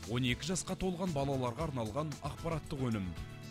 12 жасқа толған балаларға арналған ақпараттық өнім.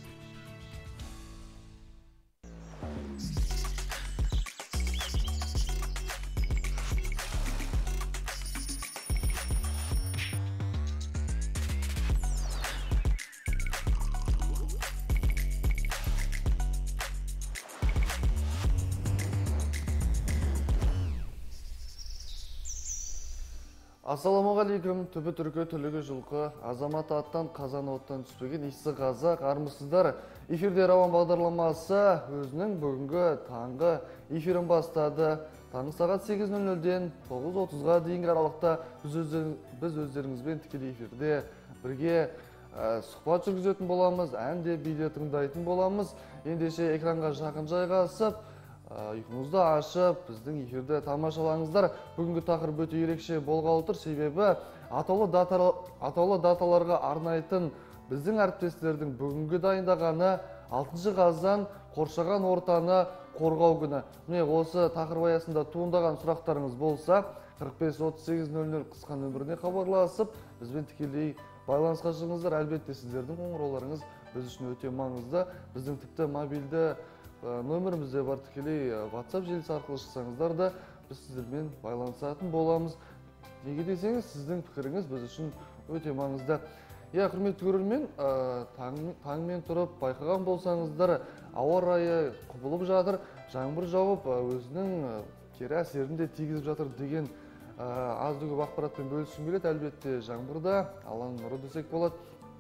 Ассаламағалейкум, түбі түркі түлігі жылқы, азамат аттан қазан оттан түспеген исі қазақ, армысыздар. Эфирде Рауан бағдарламасы өзінің бүгінгі таңғы эфирін бастады. Таңғы сағат 8:00-ден 9:30-ға дейінгі аралықта біз өздеріңізбен тікелей эфирде бірге сұхбат жүргізетін боламыз, әнде биде тыңдайтын боламыз. Ендеше экранға жақын жайғасып, ұйқыңызды ашып, біздің эфирді тамашалаңыздар. Бүгінгі тақырып өте ерекше болғалы тұр, себебі атаулы даталарға арнайтын біздің әріптестердің бүгінгі дайындағаны 6 қазан қоршаған ортаны қорғау күні. Міне осы тақырып аясында туындаған сұрақтарыңыз болса, 45-38-00 қысқа нөміріне хабарласып, бізбен тікелей байланысқа шығыңыздар. Әлбетте сіздердің қоңырауларыңыз біз үшін өте маңызды. Біздің тіпті мобильді нөмірімізде бар, тікелей WhatsApp желісі арқылы шықсаңыздар да біз сіздермен байланысатын боламыз. Неге десеңіз, сіздің пікіріңіз біз үшін өте маңызды. Құрметті көрермен, таңмен тұрып байқаған болсаңыздар, ауа райы құбылып жатыр, жаңбыр жауып, өзінің кері әсерін де тигізіп жатыр деген аз-көп ақпаратпен бөліскім келеді. Әлбетте жаңбырда Алланың нұры десек болады.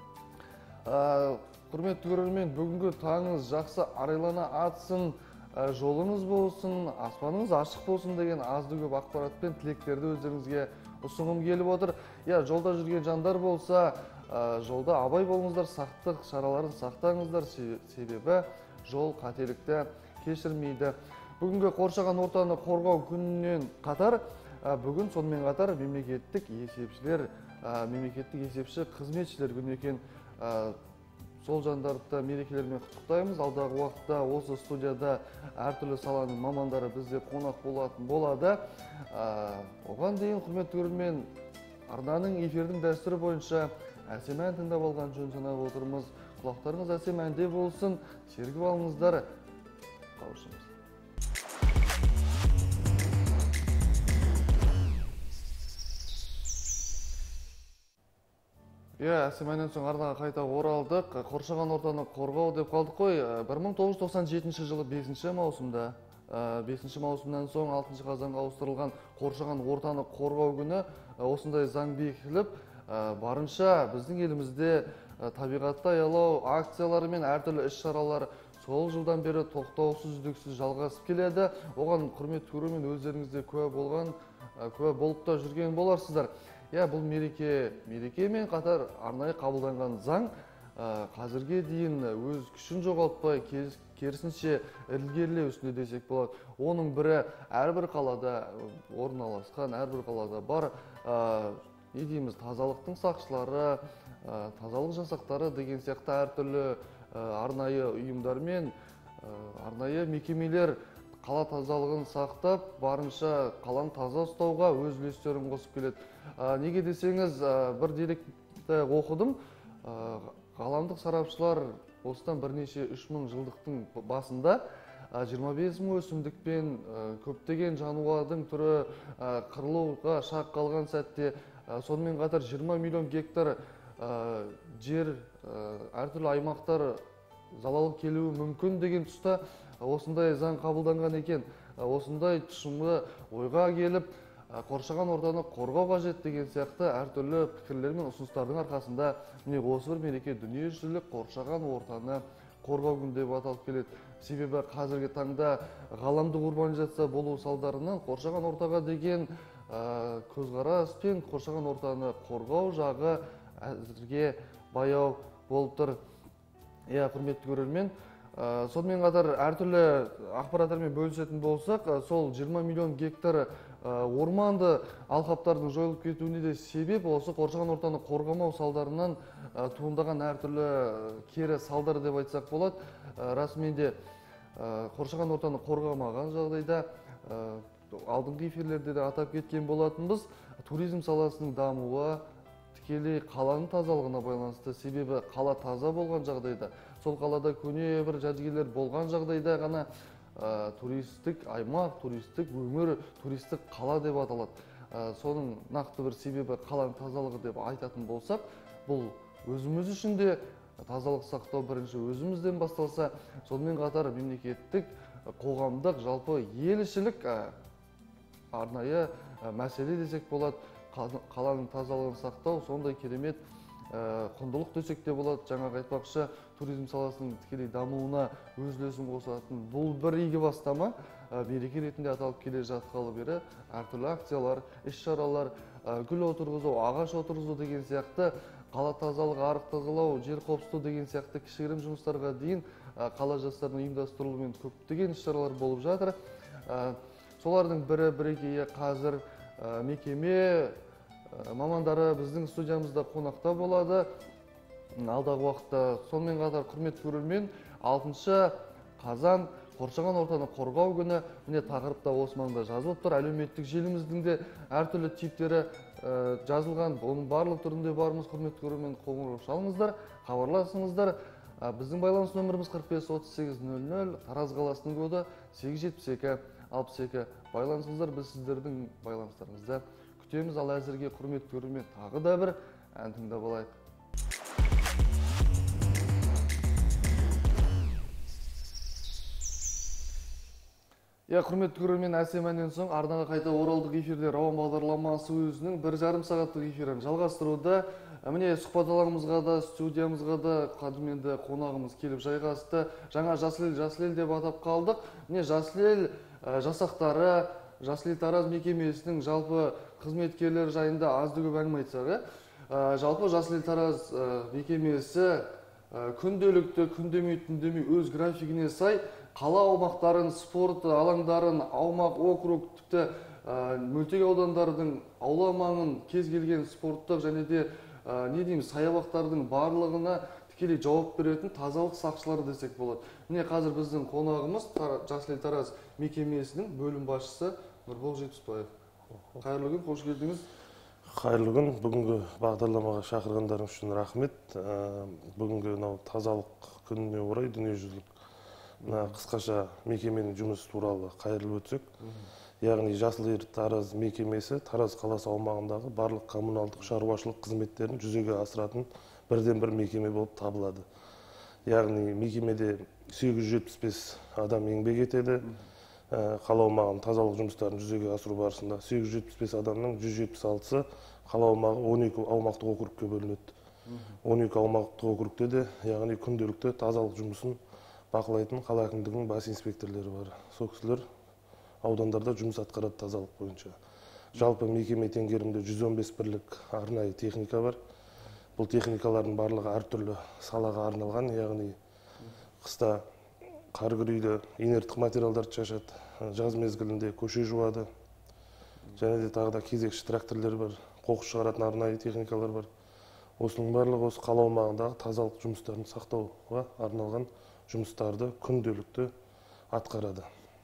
Құрметті көрермен, бүгінгі таңыңыз жақсы арайлана атсын, жолыңыз болсын, аспаныңыз ашық болсын деген аз-көп ақпаратпен тілектерді өздеріңізге ұсынғым келіп отыр. Жолда жүрген жандар болса, жолда абай болыңыздар, сақтық шараларын сақтаңыздар, себебі жол қателікті кешірмейді. Бүгінгі қоршаған ортаны қорғау күнінен қатар, бүгін сонымен қатар мемлекеттік есепші қызметшілер күні екен. Сол жандарды мерекелермен құттықтаймыз. Алдағы уақытта осы студияда әртүрлі саланың мамандары бізде қонақ болатын болады. Оған дейін, құрметті көрермен, арнаның эфирдің дәстүрі бойынша әсем ән тыңдап алған жөн санап отырмыз. Құлақтарыңыз әсем әнде болсын, сергіп алыңыздар. Қауышыңыз. Әсем әннен соң арнаға қайта оралдық. Қоршаған ортаны қорғау деп қалдық қой. 1997 жылы 5 маусымда, 5 маусымнан соң 6 қазанға ауыстырылған қоршаған ортаны қорғау күні осындай заң бекітіліп, барынша біздің елімізде табиғатты аялау акциялары мен әртүрлі іс-шаралар сол жылдан бері тоқтаусыз үздіксіз жалғасып келеді. Оған құрметті көрермен өздеріңізде куә болып та жүрген боларсыздар. Бұл мерекемен қатар арнайы қабылданған заң қазірге дейін өз күшін жоғалтпай, керісінше ілгерілеу үстінде десек болады. Оның бірі әрбір қалада орналасқан, әрбір қалада бар тазалықтың сақшылары, тазалық жасақтары деген сияқты әртүрлі арнайы ұйымдар мен арнайы мекемелер қала тазалығын сақтап, барынша қаланы таза ұстауға өз үлестерін қосып келеді. Неге десеңіз, бір деректі оқыдым. Ғаламдық сарапшылар осыдан бірнеше 3000 жылдықтың басында 25 000 өсімдік пен көптеген жануардың түрі қырылуға шақ қалған сәтте, сонымен қатар 20 миллион гектар жер, әртүрлі аймақтар залалы келуі мүмкін деген тұста осындай заң қабылданған екен. Осындай тұшымды ойға келіп, қоршаған ортаны қорғау қажет деген сияқты әртүрлі пікірлер мен ұсыныстардың арқасында осы бір мереке дүниежүзілік қоршаған ортаны қорғау күні деп аталып келеді. Себебі қазіргі таңда ғаламдық урбанизация болу салдарынан қоршаған ортаға деген көзқарас пен қоршаған ортаны қорғау жағы әзірге баяу болып тұр. Құрметті көрермен, сонымен қатар әртүрлі ақпараттармен бөлісетін болсақ, сол 20 миллион гектар орманды алқаптардың жойылып кетуіне де себеп осы қоршаған ортаны қорғамау салдарынан туындаған әртүрлі кері салдар деп айтсақ болады. Расымен де қоршаған ортаны қорғамаған жағдайда алдыңғы эфирлерде де атап кеткен болатынбыз, туризм саласының дамуы тікелей қаланың тазалығына байланысты. Себебі қала таза болған жағдайда, сол қалада көне бір жәдігерлер болған жағдайда ғана туристік аймақ, туристік өңір, туристік қала деп аталады. Соның нақты бір себебі қаланың тазалығы деп айтатын болсақ, бұл өзіміз үшін де тазалық сақтау бірінші өзімізден басталса, сонымен қатар мемлекеттік, қоғамдық, жалпы елішілік арнайы мәселе десек болады. Қаланың тазалығын сақтау сондай керемет құндылық десек те болады. Жаңағы айтпақшы, туризм саласының тікелей дамуына өз үлесін қосатын бұл бір игі бастама мереке ретінде аталып келе жатқалы бері әртүрлі акциялар, іс-шаралар, гүл отырғызу, ағаш отырғызу деген сияқты, қала тазалығы, арық тазалау, жер қауіпсіздігі деген сияқты кішігірім жұмыстарға дейін қала жастарының ұйымдастырылуымен көптеген іс-шаралар болып жатыр. Солардың бірегейі қазір мекеме мамандары біздің студиямызда қонақта болады. Алдағы уақытта сонымен қатар құрметті көрермен, 6 қазан қоршаған ортаны қорғау күні. Міне тақырыпта осы маңда жазылып тұр. Әлеуметтік желіміздің де әртүрлі типтері жазылған. Оның барлық түрінде барымыз. Құрметті көрермен, қоңырау шалыңыздар, хабарласыңыздар. Біздің байланыс нөміріміз 45-38-00, Тараз қаласының коды 872-62. Байланысыңыздар, біз сіздердің байланыстарыңызды күтеміз. Ал әзірге құрметті көрермен, тағы да бір ән тыңдап алайық. Құрметті көрермен, әсем әннен соң арнаға қайта оралдық. Эфирде Рауан бағдарламасы өзінің 1,5 сағаттық эфирін жалғастыруда. Міне сұхбат алаңымызға да, студиямызға да қадірменді қонағымыз келіп жайғасты. Жаңа Жасыл ел деп атап қалдық. Міне Жасыл ел жасақтары, Жасыл ел Тараз мекемесінің жалпы қызметкерлер жайында азды көп әңгіме айтсақ, жалпы Жасыл ел Тараз мекемесі күнделікті, күндемей өз графигіне сай қала аумақтарын, спорт алаңдарын, аумақ, округ, тіпті мөлтек аудандардың аула маңын кез келген спорттық және де саябақтардың барлығына тікелей жауап беретін тазалық сақшылары десек болады. Міне қазір біздің қонағымыз Жасыл ел Тараз мекемесінің бөлім басшысы Нұрбол Жетпісбаев. Қайырлы күн, қош келдіңіз. Қайырлы күн. Бүгінгі бағдарламаға шақырғандарыңыз үшін рахмет. Бүгінгі тазалық күніне орай дүниежүзілік қысқаша мекеменің жұмысы туралы қайырлы өтсек. Яғни Жасыл ел Тараз мекемесі Тараз қаласы аумағындағы барлық коммуналдық шаруашылық қызметтерін жүзеге асыратын бірден бір мекеме болып табылады. Яғни мекемеде 875 адам еңбек етеді. Қала аумағының тазалық жұмыстарын жүзеге асыру барысында 875 адамның 176-сы қала аумағы 12 аумақтық округке бөлінеді. 12 аумақтық округте де, яғни күнделікті тазалық жұмысын бақылайтын қала әкімдігінің бас инспекторлары бар. Сол кісілер аудандарда жұмыс атқарады тазалық бойынша. Жалпы мекеме теңгерімде 115 бірлік арнайы техника бар. Бұл техникалардың барлығы әртүрлі салаға арналған, яғни қыста қар күрейді, инерттік материалдарды шашады, жаз мезгілінде көше жуады. Және де тағы да кезекші тракторлар бар, қоқыс шығаратын арнайы техникалар бар. Осының барлығы осы қала аумағындағы тазалық жұмыстарын сақтауға арналған жұмыстарды күнделікті атқарады.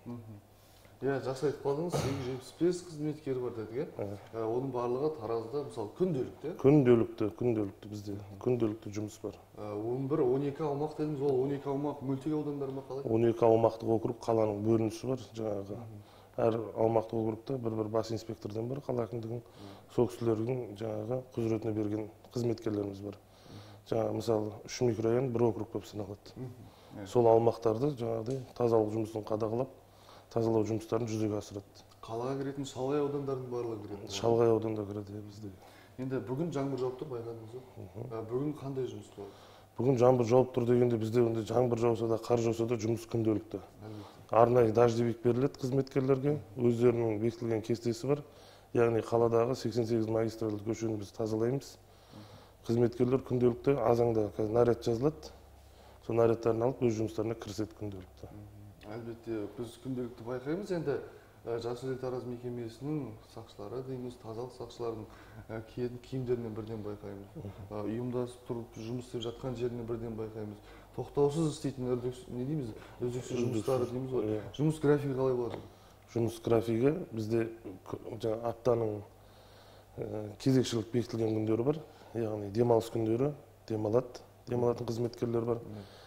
Жақсы айтып қалдыңыз, 875 қызметкер бар дедік. Оның барлығы Таразда, мысалы, күнделікті? Күнделікті бізде, күнделікті жұмыс бар. 11-12 аумақ дедіңіз, ол 12 аумақ мөлтек аудандар ма қалай? 12 аумақтық округ қаланың бөлінісі бар, жаңағы. Әр аумақтық округта бір бас инспектордан бар, қала әкімдігінің, сол кісілердің жаңағы құзыретіне берген қызметкерлеріміз бар. Жаңағы мысалы 3 микрорайон бір округ болып саналады. Сол аумақтарды жаңағыдай тазалық жұмысын қадағалап, тазалау жұмыстарын жүзеге асырады. Қалаға кіретін шалғай аудандардың барлығы кіреді? Шалғай ауданда кіреді бізде. Енді бүгін жаңбыр жауып тұр, байқадыңыз ба? Бүгін қандай жұмыс болады? Бүгін жаңбыр жауып тұр дегенде бізде жаңбыр жауса да, қар жауса да жұмыс күнделікті. Арнайы дождевик беріледі қызметкерлерге, өздерінің бекітілген кестесі бар. Яғни қаладағы 88 магистральды көшені біз тазалаймыз. Қызметкерлер күнделікті азаңда наряд жазылады. Сол нарядтарын алып өз жұмыстарына кіріседі күнделікті. Әлбетте, біз күнделікті байқаймыз. Енді Жасыл ел Тараз мекемесінің сақшылары дейміз, тазалық сақшыларының киімдерінен бірден байқаймыз. Ұйымдасып тұрып жұмыс істеп жатқан жерінен бірден байқаймыз. Тоқтаусыз істейтін үздіксіз жұмыстары дейміз ғой. Жұмыс графигі қалай болады? Жұмыс графигі бізде аптаның кезекшілік бекітілген күндері бар, яғни демалыс күндері демалатын қызметкерлер бар.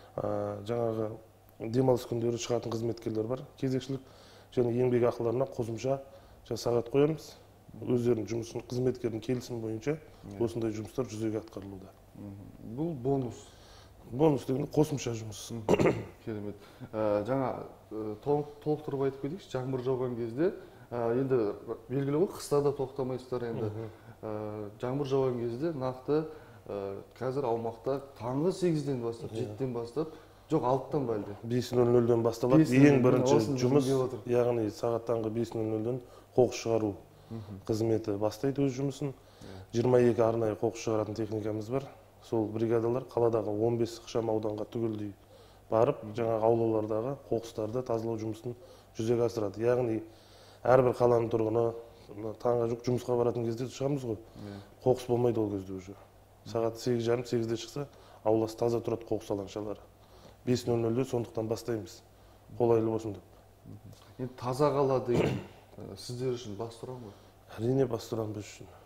Жаңағы демалыс күндері шығатын қызметкерлер бар. Кезекшілік және еңбек ақыларына қосымша сағат қоямыз. Өздерінің жұмысын, қызметкердің келісімі бойынша осындай жұмыстар жүзеге атқарылуда. Бұл бонус. Бонус дегенде қосымша жұмыс. Керемет. Жаңа толықтырып айтып кетейікші, жаңбыр жауған кезде, енді белгілі ғой, қыста да тоқтамайсыздар енді. Жаңбыр жауған кезде нақты қазір аумақта таңғы 8-ден бастап, 7-ден бастап, жоқ 6-тан ба әлде? 5:00-ден басталады. Ең бірінші жұмыс, яғни сағат таңғы 5:00-ден қоқыс шығару қызметі бастайды өз жұмысын. 22 арнайы қоқыс шығаратын техникамыз бар. Сол бригадалар қаладағы 15 ықшам ауданға түгелдей барып, жаңағы аулалардағы қоқыстарды тазалау жұмысын жүзеге асырады. Яғни әрбір қаланың тұрғыны таңға жоқ жұмысқа баратын кезде шығамыз ғой. Қоқыс болмайды ол кезде уже. Сағат 8:30-8-де шықса, ауласы таза тұрады қоқыс алаңшалары. 5:00-де сондықтан бастаймыз. Қолайлы болсын деп. Енді таза қала деген сіздер үшін басты ұран ғой? Әрине басты ұран біз үшін.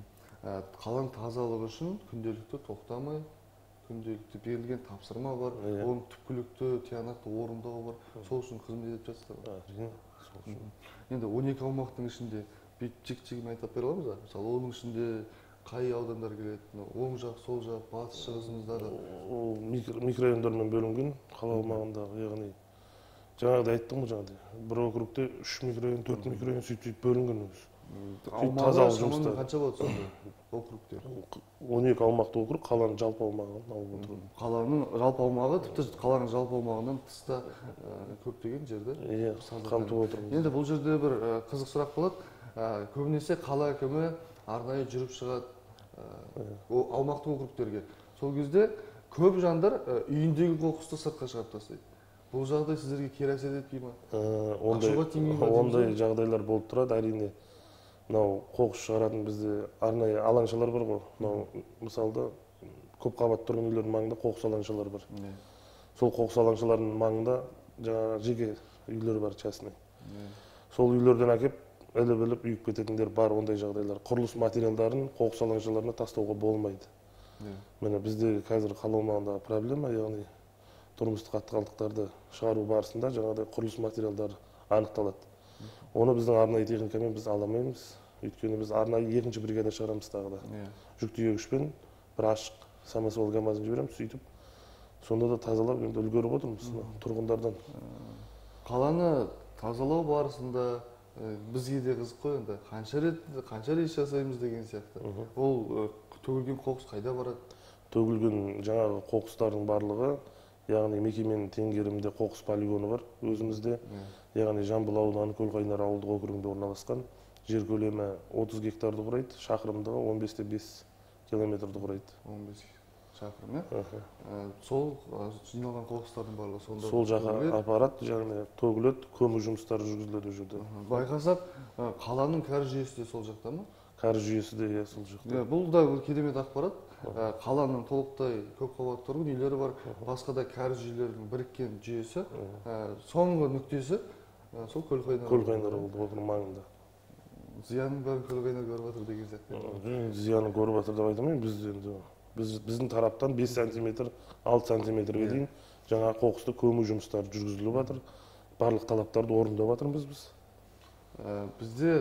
Қаланың тазалығы үшін күнделікті тоқтамай, күнделікті берілген тапсырма бар, оның түпкілікті, тиянақты орындауы бар. Сол үшін қызмет етіп жатсыздар. Әрине, сол үшін. Енді 12 аумақтың ішінде жек-жегін айтып бере аламыз ба? Мысалы, оның ішінде қай аудандар келеді? Оң жақ, сол жақ, батыс, шығысымыздағы? Ол микрорайондармен бөлінген қала аумағындағы, яғни жаңағыда айттым ғой жаңағыдай. Бір округте 3 микрорайон, 4 микрорайон сөйтіп бөлінген өзі. Аумағы шамамен қанша болады сонда округтер? 12 ауқымақты округ қаланың жалпы аумағын алып отыр. Қаланың жалпы аумағы, тіпті қаланың жалпы аумағынан тыста көптеген жерді қамтып отырмыз. Енді бұл жерде бір қызық сұрақ болады. Көбінесе қала әкімі арнайы жүріп шығады аумақты округтерге. Сол кезде көп жандар үйіндегі қоқысты сыртқа шығарып тастайды. Бұл жағдай сіздерге кері әсер етпей ме? Ондай жағдайлар болып тұрады, әрине. Мынау қоқыс шығаратын бізде арнайы алаңшалар бар ғой. Мынау мысалда көп қабатты тұрғын үйлердің маңында қоқыс алаңшалары бар. Сол қоқыс алаңшаларының маңында жаңағы жеке үйлер бар, частный. Сол үйлерден әкеп іліп үйіп кететіндер бар, ондай жағдайлар. Құрылыс материалдарын қоқыс алаңшаларына тастауға болмайды. Міне бізде қазір қала аумағындағы проблема, яғни тұрмыстық қатты шығару барысында жаңағыдай құрылыс материалдары анықталады. Оны біздің арнайы техникамен біз аламаймыз. Өйткені біз арнайы екінші бригада шығарамыз тағы да. Жүк тиегішпен бір ашық самосвал ГАМАЗын жібереміз, сөйтіп сонда да тазалап енді үлгеріп отырмыз тұрғындардан. Қаланы тазалау барысында бізге де қызық қой енді. Қанша рейс жасаймыз деген сияқты. Ол төгілген қоқыс қайда барады? Төгілген жаңағы қоқыстардың барлығы, яғни мекеменің теңгерімінде қоқыс полигоны бар өзімізде. Яғни Жамбыл ауданы Көлқайнар ауылдық округінде орналасқан. Жер көлемі 30 гектарды құрайды, шақырымдығы 15-5 километрді құрайды. 15 шақырым, Сол жиналған қоқыстардың барлығы сонда? Сол жаққа апарат, және төгіледі, көму жұмыстары жүргізіледі ол жерде. Байқасақ, қаланың кәріз жүйесі де сол жақта ма? Кәріз жүйесі де сол жақта. Бұл да керемет ақпарат. Қаланың толықтай көп қабатты тұрғын үйлері бар, басқа да кәріз жүйелерінің біріккен жүйесі. Соңғы нүктесі сол Көлқайнар ауылдық округ маңында. Зиянның бәрін Көлқайнар көріп жатыр деген сияқты. Зиянын көріп жатыр деп айтамын. Біздің тараптан 5 сантиметр, 6 сантиметрге дейін жаңа қоқысты көму жұмыстары жүргізіліп жатыр. Барлық талаптарды орындап жатырмыз біз. Бізде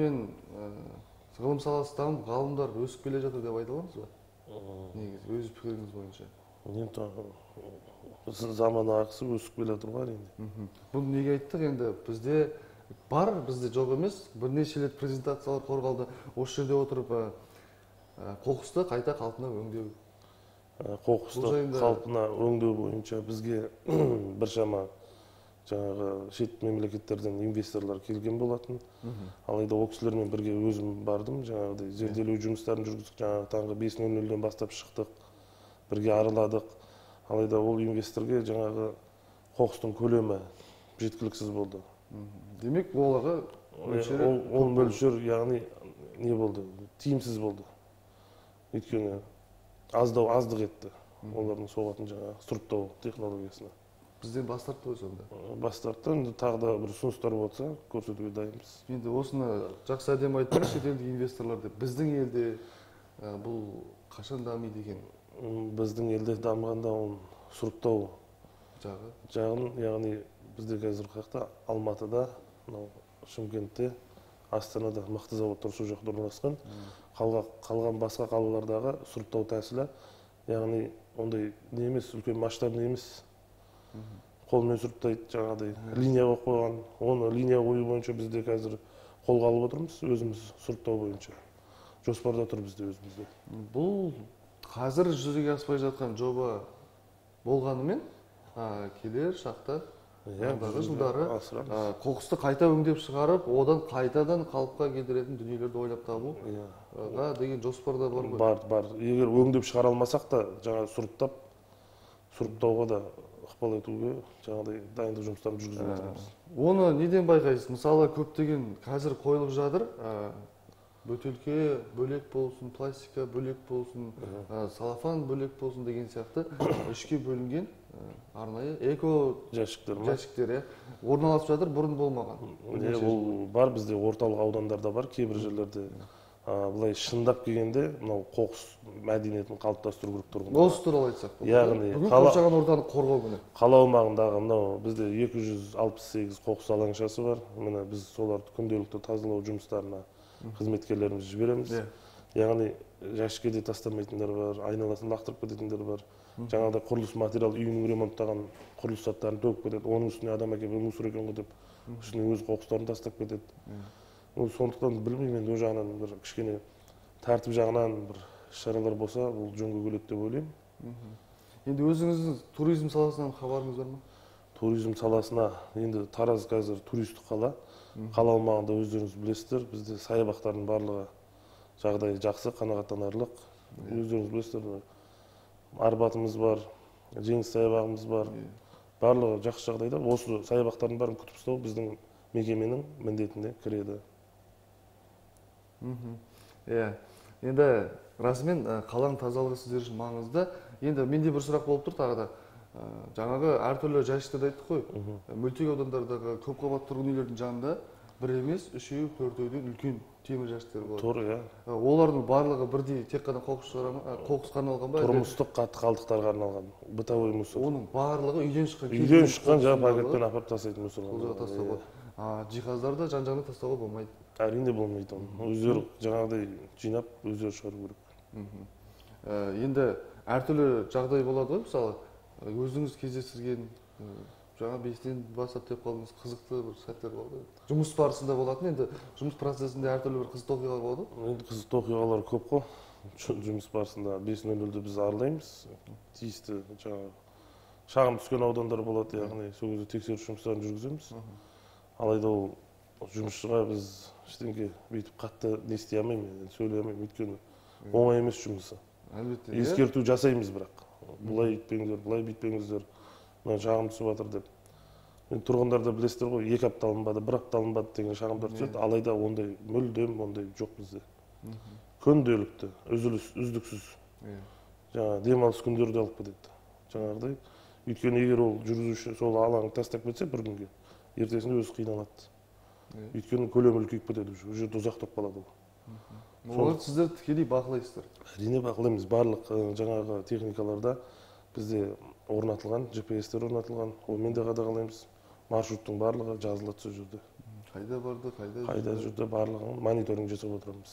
ғылым саласы дамып, ғалымдар өсіп келе жатыр деп айта аламыз ба? Негізі, өз пікіріңіз бойынша. Заман ағысы өсіп келе жатыр ғой әрине. Бұны неге айттық енді? Бізде бар, бізде жоқ емес. Бірнеше рет презентациялар қорғалды. Осы жерде отырып қоқысты қайта қалпына өңдеу. Қоқысты қалпына өңдеу бойынша бізге біршама жаңағы шет мемлекеттерден инвесторлар келген болатын. Алайда ол кісілермен бірге өзім бардым, жаңағыдай зерделеу жұмыстарын жүргіздік. Жаңағы таңғы 5:00-ден бастап шықтық, бірге араладық. Алайда ол инвесторге жаңағы қоқыстың көлемі жеткіліксіз болды. Демек, оларға ол мөлшер, яғни не болды? Тиімсіз болды. Өйткені аздық етті олардың соғатын жаңағы сұрыптау технологиясына. Бізден бас тартты ғой сонда. Бас тартты. Енді тағы да бір ұсыныстар болса көрсетуге дайынбыз. Енді осыны жақсы әдемі айттыңыз, шетелдік инвесторлар деп. Біздің елде бұл қашан дамиды екен? Біздің елде дамығанда оның сұрыптау жағын, яғни бізде қазір қақта Алматыда, Шымкентте, Астанада мықты заводтар сол жақта орналасқан. Қалған басқа қалалардағы сұрыптау тәсілі, яғни ондай не емес, үлкен масштабный емес. Қолмен сұрыптайды, жаңағыдай линия қойып қойған. Оны линия қою бойынша бізде қазір қолға алып отырмыз, өзіміз сұрыптау бойынша. Жоспарда тұр бізде өзімізде. Бұл қазір жүзеге аспай жатқан жоба болғанымен, келер шақта алдағы жылдары қоқысты қайта өңдеп шығарып, одан қайтадан қалыпқа келтіретін дүниелерді ойлап табуға деген жоспарда бар ғой? Бар. Егер өңдеп шығара алмасақ та, жаңа сұрыптауға да ықпал етуге жаңағыдай дайындық жұмыстарын жүргізіп жатырмыз. Оны неден байқайсыз? Мысалы, көптеген қазір қойылып жатыр, бөтелке бөлек болсын, пластика бөлек болсын, салафан бөлек болсын деген сияқты үшке бөлінген арнайы эко жәшіктер орналасып жатыр, бұрын болмаған. Ол бар бізде орталық аудандарда бар, кейбір жерлерде. Бұлай шындап келгенде, мынау қоқыс мәдениетін қалыптастыру керек тұрғындар. Осы туралы айтсақ болады. Яғни бүгін қоршаған ортаны қорғау күні. Қала аумағындағы мынау бізде 268 қоқыс алаңшасы бар. Міне біз соларды күнделікті тазалау жұмыстарына қызметкерлеріміз жібереміз. Яғни жәшікке тастамайтындар бар, айналасын лақтырып кететіндер бар. Жаңағыдай құрылыс материал үйінің ремонттаған құрылыс заттарын төгіп кетеді. Оның үстіне адам әкеліп мусор екен ғой деп, үстіне өз қоқыстарын тастап кетеді. Сондықтан білмеймін, енді ол жағынан бір кішкене тәртіп жағынан бір шаралар болса, бұл жөнге келеді деп ойлаймын. Енді өзіңіздің туризм саласынан хабарыңыз бар ма? Туризм саласына, енді Тараз қазір туристік қала. Қала аумағында өздеріңіз білесіздер, бізде саябақтардың барлығы жағдайы жақсы, қанағаттанарлық. Өздеріңіз білесіздер, Арбатымыз бар, Жеңіс саябағымыз бар. Барлығы жақсы жағдайда. Осы саябақтардың бәрін күтіп ұстау біздің мекеменің міндетіне кіреді. Енді расымен қаланың тазалығы сіздер үшін маңызды. Енді менде бір сұрақ болып тұр тағы да. Жаңағы әртүрлі жәшіктерді айттық қой. Мөлтек аудандардағы көпқабатты тұрғын үйлердің жанында бір емес, үшеу, төртеуден үлкен темір жәшіктер болады. Тур, Олардың барлығы бірдей тек қана қоқысқа арналған ба? Тұрмыстық қатты қалдықтарға арналған, бытовой мусор. Оның барлығы үйден шыққан жаңа пакетпен апарып тастайтын мусор. Жиһаздарды да жан-жағына тастауға болмайды. Әрине болмайды. Өздері жаңағыдай жинап, өздері шығару керек. Енді әртүрлі жағдай болады ғой, мысалы, өзіңіз кездестірген жаңа бестен бастап деп қалдыңыз, қызықты бір сәттер болды. Жұмыс барысында болатын, енді жұмыс процесінде әртүрлі бір қызықты оқиғалар болады. Енді қызықты оқиғалар көп қой. Жұмыс барысында 5:00-де біз аралаймыз. Тиісті жаңағы шағым түскен аудандар болады, яғни сол кезде тексеріс жұмыстарын жүргіземіз. Алайда ол жұмысшыға біз ештеңе бүйтіп қатты не істей алмаймын, сөйлей алмаймын, өйткені оңай емес жұмысы. Әлбетте. Ескерту жасаймыз бірақ. Бұлай етпеңіздер, бұлай бүйтпеңіздер, мына шағым түсіп жатыр деп. Тұрғындар да білесіздер ғой, 2 апта алынбады, 1 апта алынбады деген шағымдар түседі. Алайда ондай мүлдем ондай жоқ бізде. Күнделікті, үздіксіз. Жаңа демалыс күндері алып кетеді. Жаңағыдай. Өйткені егер ол жүргізуші сол алаңды тастап кетсе бір күнге, ертесінде өзі қиналады. Өйткені көлемі үлкейіп кетеді, ол жерде ұзақтап қалады ол. Оларды сіздер тікелей бақылайсыздар? Әрине бақылаймыз. Барлық жаңағы техникаларда бізде орнатылған, GPS-тер орнатылған, онымен де қадағалаймыз. Маршруттың барлығы жазылады сол жерде. Қайда барды, қайда жүрді, барлығын мониторинг жасап отырамыз.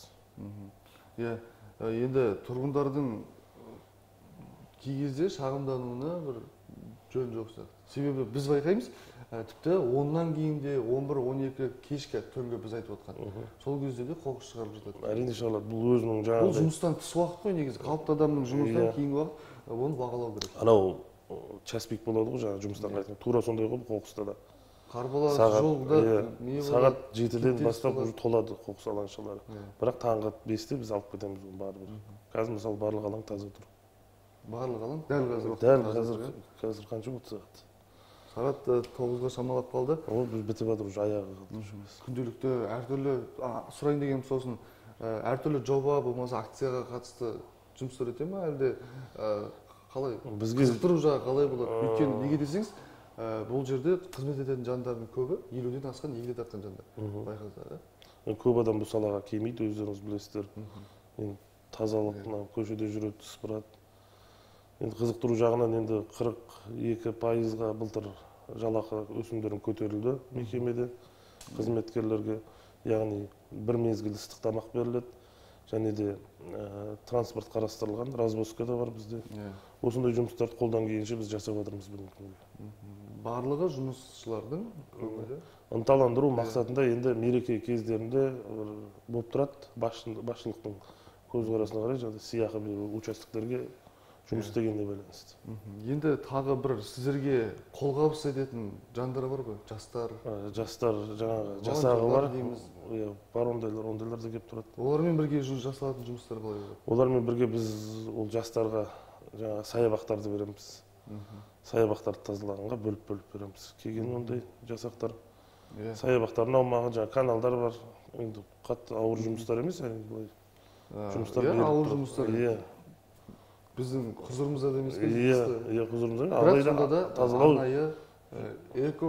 Енді тұрғындардың кей кезде шағымдануына бір жөн жоқ сияқты. Себебі біз байқаймыз, тіпті 10-нан кейін де 11-12 кешкі түнгі біз айтып отқан. Сол кезде де қоқыс шығарып жатады. Әрине шығарылады. Бұл өзінің жаңағыдай. Бұл жұмыстан тыс уақыт қой негізі. Қалыпты адамның жұмыстан кейінгі уақыт, оны бағалау керек. Анау час пик болады ғой, жаңағы жұмыстан қайтқан. Тура сондай ғой қоқыста да. Қар болады, жолда не болады? Сағат 7-ден бастап толады қоқыс алаңшалары. Бірақ таңғы 5-те біз алып кетеміз оны барлығы. Қазір мысалы барлық алаң таза тұр. Барлық алаң дәл қазір. Қазір қанша болды сағат? Сағат 9-ға шамалап қалды. Ол біз бітіп жатыр, уже аяғы қалды. Күнделікті әртүрлі сұрайын дегенім сосын әртүрлі жоба болмаса акцияға қатысты жұмыстар өте ме, әлде қалай? Қызықтыру жағы қалай болады? Өйткені неге десеңіз, бул жерде кызмет этетін жандардын көбү 50-ден асқан, эгиле тарткан жандар. Байкасаңар, көп адам бұл салаға келмейді, өздеріңіз білесіздер. Енді тазалық көшеде жүреді, сыпырады. Енді қызықтыру жағынан енді 42%-ға былтыр жалақы өсімдерін көтерілді мекемеде қызметкерлерге. Яғни бір мезгіл ыстық тамақ беріледі. Және де транспорт қарастырылған, развозка да бар бізде. Осындай жұмыстарды қолдан келгенше біз жасап жатырмыз бүгінгі күнге. Барлығы жұмысшылардың көңілі ынталандыру мақсатында енді мереке кездерінде болып тұрады, басшылықтың көзқарасына қарай жаңағы сыйақы беру участоктерге жұмыс істегеніне байланысты. Енді тағы бір сіздерге қолғабыс ететін жандар бар ғой, жастар. Жастар жаңағы жасағы бар. Бар ондайлар да келіп тұрады. Олармен бірге жасалатын жұмыстар қалай болады? Олармен бірге біз ол жастарға жаңағы саябақтарды береміз. Саябақтарды тазалағанға бөліп береміз. Келген ондай жасақтар. Саябақтардың аумағы жаңағы каналдар бар. Енді қатты ауыр жұмыстар емес, былай жұмыстар беріліп тұрады. Ауыр жұмыстар. Біздің құзырымызда да емес пе? Құзырымызда. Бірақ сонда да арнайы эко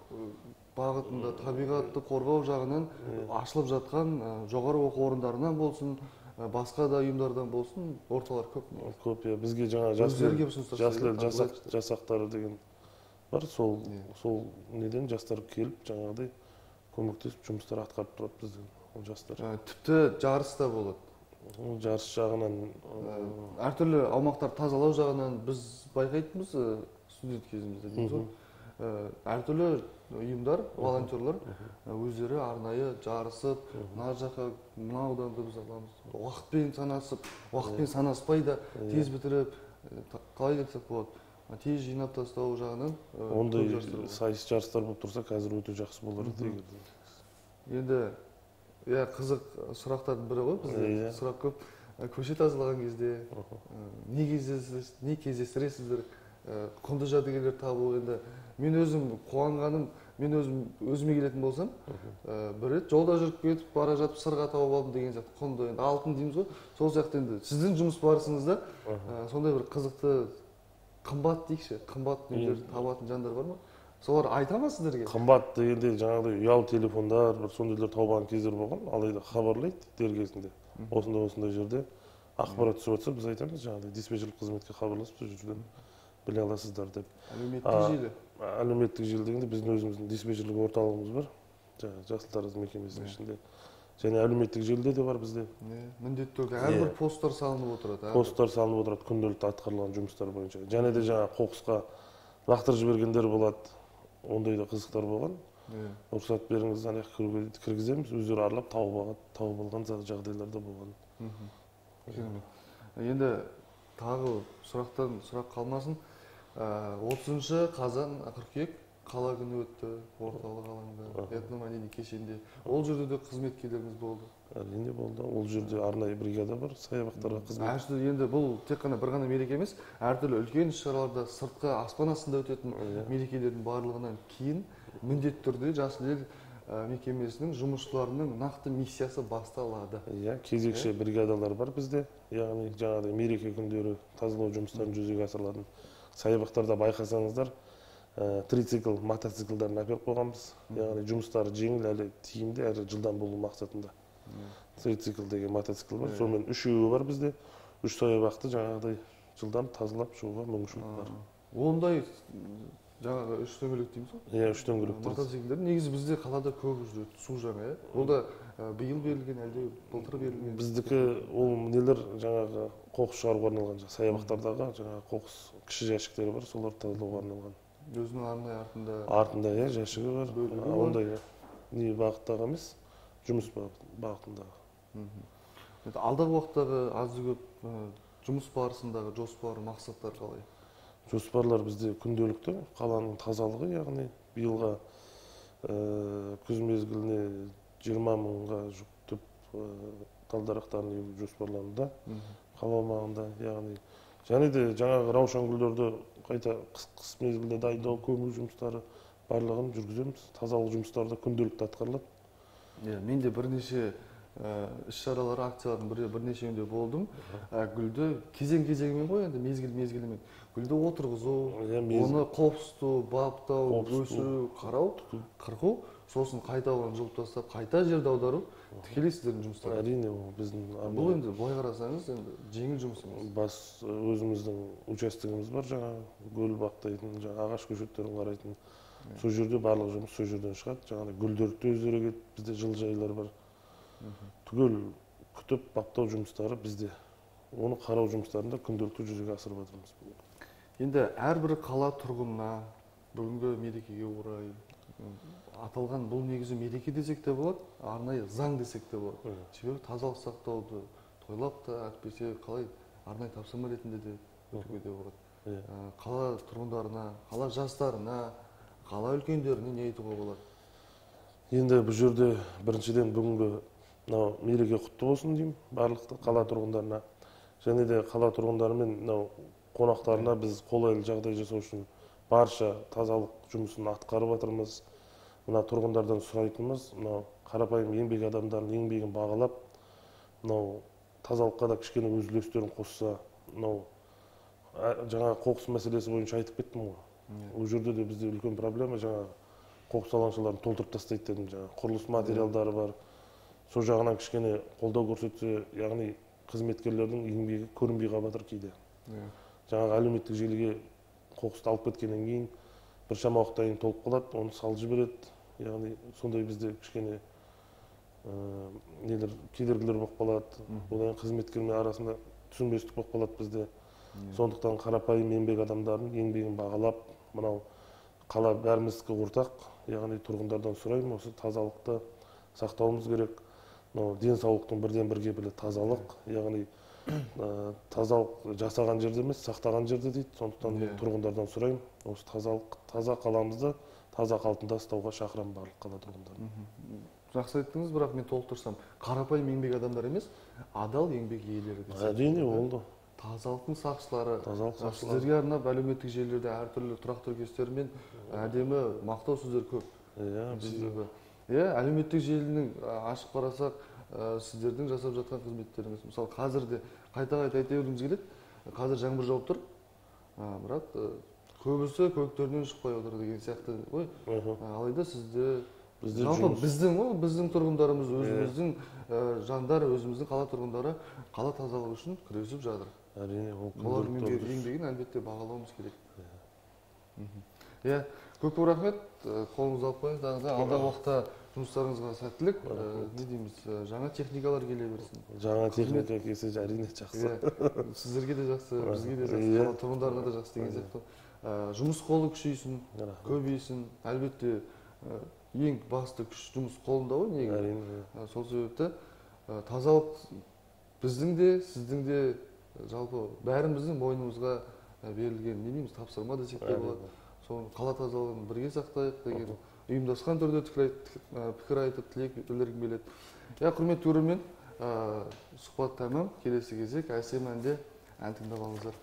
бағытында табиғатты қорғау жағынан ашылып жатқан жоғары оқу орындарынан болсын, басқа да ұйымдардан болсын, орталар көп. Көп, бізге жаңа жасыл жасақтары деген бар. Сол неден жастар келіп, жаңағыдай көмектесіп жұмыстар атқарып тұрады біздің жастар. Тіпті жарыс да болады. Жарыс жағынан әртүрлі аумақтар тазалау жағынан біз байқайтынбыз студент кезімізде дейміз ғой. Әртүрлі ұйымдар, волонтерлар өздері арнайы жарысып, мына жаққа мына ауданды біз аламыз. Уақытпен санаспай да тез бітіріп, қалай айтсақ болады, тез жинап тастау жағынан. Ондай сайыс жарыстар болып тұрса, қазір өте жақсы болар еді. Енді қызық сұрақтардың бірі ғой, бізде сұрақ көп. Көше тазалаған кезде не кездестіресіздер? Құнды жәдігерлер табу. Енді мен өзім қуанғаным, мен өзіме келетін болсам, бір рет жолда жүріп кетіп бара жатып сырға тауып алдым деген сияқты құнды, енді алтын дейміз ғой. Сол сияқты енді сіздің жұмыс барысыңызда сондай бір қызықты, қымбат дейікші, қымбат дүниелер табатын жандар бар ма? Солар айта ма сіздерге? Қымбат дегенде жаңағыдай ұялы телефондар, бір сондайлар тауған кездер болған, алайда хабарлайды дер кезінде. Осындай жерде ақпарат түсіп жатса, біз айтамыз, жаңағыдай диспетчерлік қызметке хабарласып, сол жерден біле аласыздар деп. Әлеуметтік желі? Әлеуметтік желі дегенде біздің өзіміздің диспетчерлік орталығымыз бар, Жасыл Тараз мекемесінің ішінде. Және әлеуметтік желіде де бар бізде. Міндетті түрде әрбір посттар салынып отырады. Посттар салынып отырады күнделікті атқарылған жұмыстар бойынша. Және де жаңа қоқысқа лақтырып жібергендер болады. Ондай да қызықтар болған. Рұқсат беріңіз, ана жаққа кіргіземіз, өздері аралап тауып алған жағдайлар да болған. Енді тағы сұрақ қалмасын. 30 қазан қыркүйек қала күні өтті, орталық алаңда, этномәдени кешенде. Ол жерде де қызметкерлеріңіз болды? Әрине болды. Ол жерде арнайы бригада бар, саябақтарға қызмет. Енді бұл тек қана бір ғана мереке емес, әртүрлі үлкен іс-шараларда сыртқы аспан астында өтетін мерекелердің барлығынан кейін міндетті түрде Жасыл ел мекемесінің жұмысшыларының нақты миссиясы басталады. Кезекші бригадалар бар бізде. Яғни жаңағыдай мереке күндері тазалау жұмыстарын жүзеге асырылатын. Саябақтарда байқасаңыздар, трицикл, мотоциклдарын әперіп қойғанбыз. Яғни жұмыстары жеңіл, әлі тиімді, әрі жылдам болу мақсатында. Трицикл деген мотоцикл бар. Сонымен үшеуі бар бізде. Үш саябақты жаңағыдай жылдам тазалап шығуға мүмкіншілік бар. Ондай жаңағы үш дөңгелек дейміз ғой? Үш дөңгелектер. Мотоциклдер негізі бізде қалада көп жүреді, су жаңа. Ол да биыл берілген, әлде былтыр берілген? Біздікі ол нелер жаңағы қоқыс шығаруға арналған, саябақтардағы жаңағы қоқыс кіші жәшіктері бар, соларды тазалауға арналған. Өзінің арнайы артында? Артында жәшігі бар. Ондай не бағыттағы емес, жұмыс бағытындағы. Алдағы уақыттағы азды көп жұмыс барысындағы жоспар, мақсаттар қалай? Жоспарлар бізде күнделікті, қаланың тазалығы, яғни биылға күз мезгіліне 20 мыңға жүк түп талдарақтарын егу жоспарлануда қала аумағында, яғни және де жаңағы раушан гүлдерді қайта қыс мезгілде дайындау, көму жұмыстары барлығын жүргіземіз. Тазалық жұмыстары да күнделікті атқарылады. Мен де бірнеше іс-шаралар, акциялардың бірнешеуінде болдым. Гүлді кезең-кезеңімен ғой, енді мезгіл-мезгілімен. Гүлді отырғызу, оны қопсыту, баптау, өсіру, қарау, қырқу, сосын қайта оған жұлып тастап, қайта жерді аудару, тікелей сіздердің жұмыстар. Әрине, біздің бұл енді былай қарасаңыз, енді жеңіл жұмыс емес. Бас өзіміздің участогіміз бар, жаңа гүл баптайтын, жаңа ағаш көшеттерін қарайтын. Сол жерде барлық жұмыс сол жерден шығады. Жаңағыдай гүлдерді өздері екеді, бізде жылыжайлар бар. Түгел күтіп баптау жұмыстары бізде. Оны қарау жұмыстарында күнделікті жүзеге асырып жатырмыз. Енді әрбір қала тұрғынына бүгінгі мерекеге орай аталған бұл негізі мереке десек те болады, арнайы заң десек те болады. Себебі тазалық сақтауды тойлап та, әйтпесе қалай арнайы тапсырма ретінде де өтуге де болады. Қала тұрғындарына, қала жастарына, қала үлкендеріне не айтуға болады? Енді бұл жерде біріншіден бүгінгі мереке құтты болсын деймін барлық қала тұрғындарына. Және де қала тұрғындары мен қонақтарына біз қолайлы жағдай жасау үшін барша тазалық жұмысын атқарып жатырмыз. Мына тұрғындардан сұрайтынымыз, қарапайым еңбек адамдарының еңбегін бағалап, тазалыққа да кішкене өз үлестерін қосса, жаңа қоқыс мәселесі бойынша айтып кеттім ғой. Ол жерде де бізде үлкен проблема, жаңа қоқыс алаңшаларын толтырып тастайды дедім, жаңа құрылыс материалдары бар. Сол жағынан кішкене қолдау көрсетсе, яғни қызметкерлердің еңбегі көрінбей қалып жатыр кейде. Жаңағы әлеуметтік желіге қоқысты алып кеткеннен кейін біршама уақыттан кейін толып қалады, оны салып жібереді. Яғни сондай бізде кішкене кедергілер болып қалады. Одан қызметкермен арасында түсінбестік болып қалады бізде. Сондықтан қарапайым еңбек адамдарының еңбегін бағалап, мынау қала бәріміздікі ортақ, яғни тұрғындардан сұраймын, осы тазалықты сақтауымыз керек. Денсаулықтың бірден бірге білі тазалық, яғни тазалық жасаған жерде емес, сақтаған жерде дейді. Сондықтан тұрғындардан сұраймын, осы тазалық, таза қаламызды таза қалпында ұстауға шақырамын барлық қала тұрғындарын. Жақсы айттыңыз, бірақ мен толықтырсам, қарапайым еңбек адамдар емес, адал еңбек иелері десек. Әрине, олды. Тазалықтың сақшылары, сіздерге арнап әлеуметтік желілерде әртүрлі тұрақ тіркестер мен әдемі мақтау сөздер көп. Әлеуметтік желінің ашып қарасақ, сіздердің жасап жатқан қызметтеріңіз. Мысалы, қазір де қайта-қайта айта бергіміз келеді. Қазір жаңбыр жауып тұр, бірақ көбісі көктерінен шықпай отыр деген сияқты. Алайда біздің тұрғындарымыз, өзіміздің жандар, өзіміздің қала тұрғындары қала тазалығы үшін күресіп жатыр. Әрине, олардың еңбегін әлбетте бағалауымыз керек. Көп рахмет, қолыңызды алып қойыңыз. Алдағы уақытта жұмыстарыңызға сәттілік. Не дейміз, жаңа техникалар келе берсін. Жаңа техника келсе әрине жақсы. Сіздерге де жақсы, бізге де жақсы, қала тұрғындарына да жақсы деген сияқты. Жұмыс қолы күшейсін, көбейсін. Әлбетте ең басты күш жұмыс қолында ғой, негізі. Сол себепті тазалық біздің де, сіздің де, жалпы бәріміздің мойнымызға берілген, не дейміз, тапсырма десек те болады. Соны қала тазалығын бірге сақтайық деген ұйымдасқан түрде пікір айтып, тілек білдіргім келеді. Құрметті көрермен, сұхбат тәмам. Келесі кезек әсем әнде ән тыңдап алыңыздар.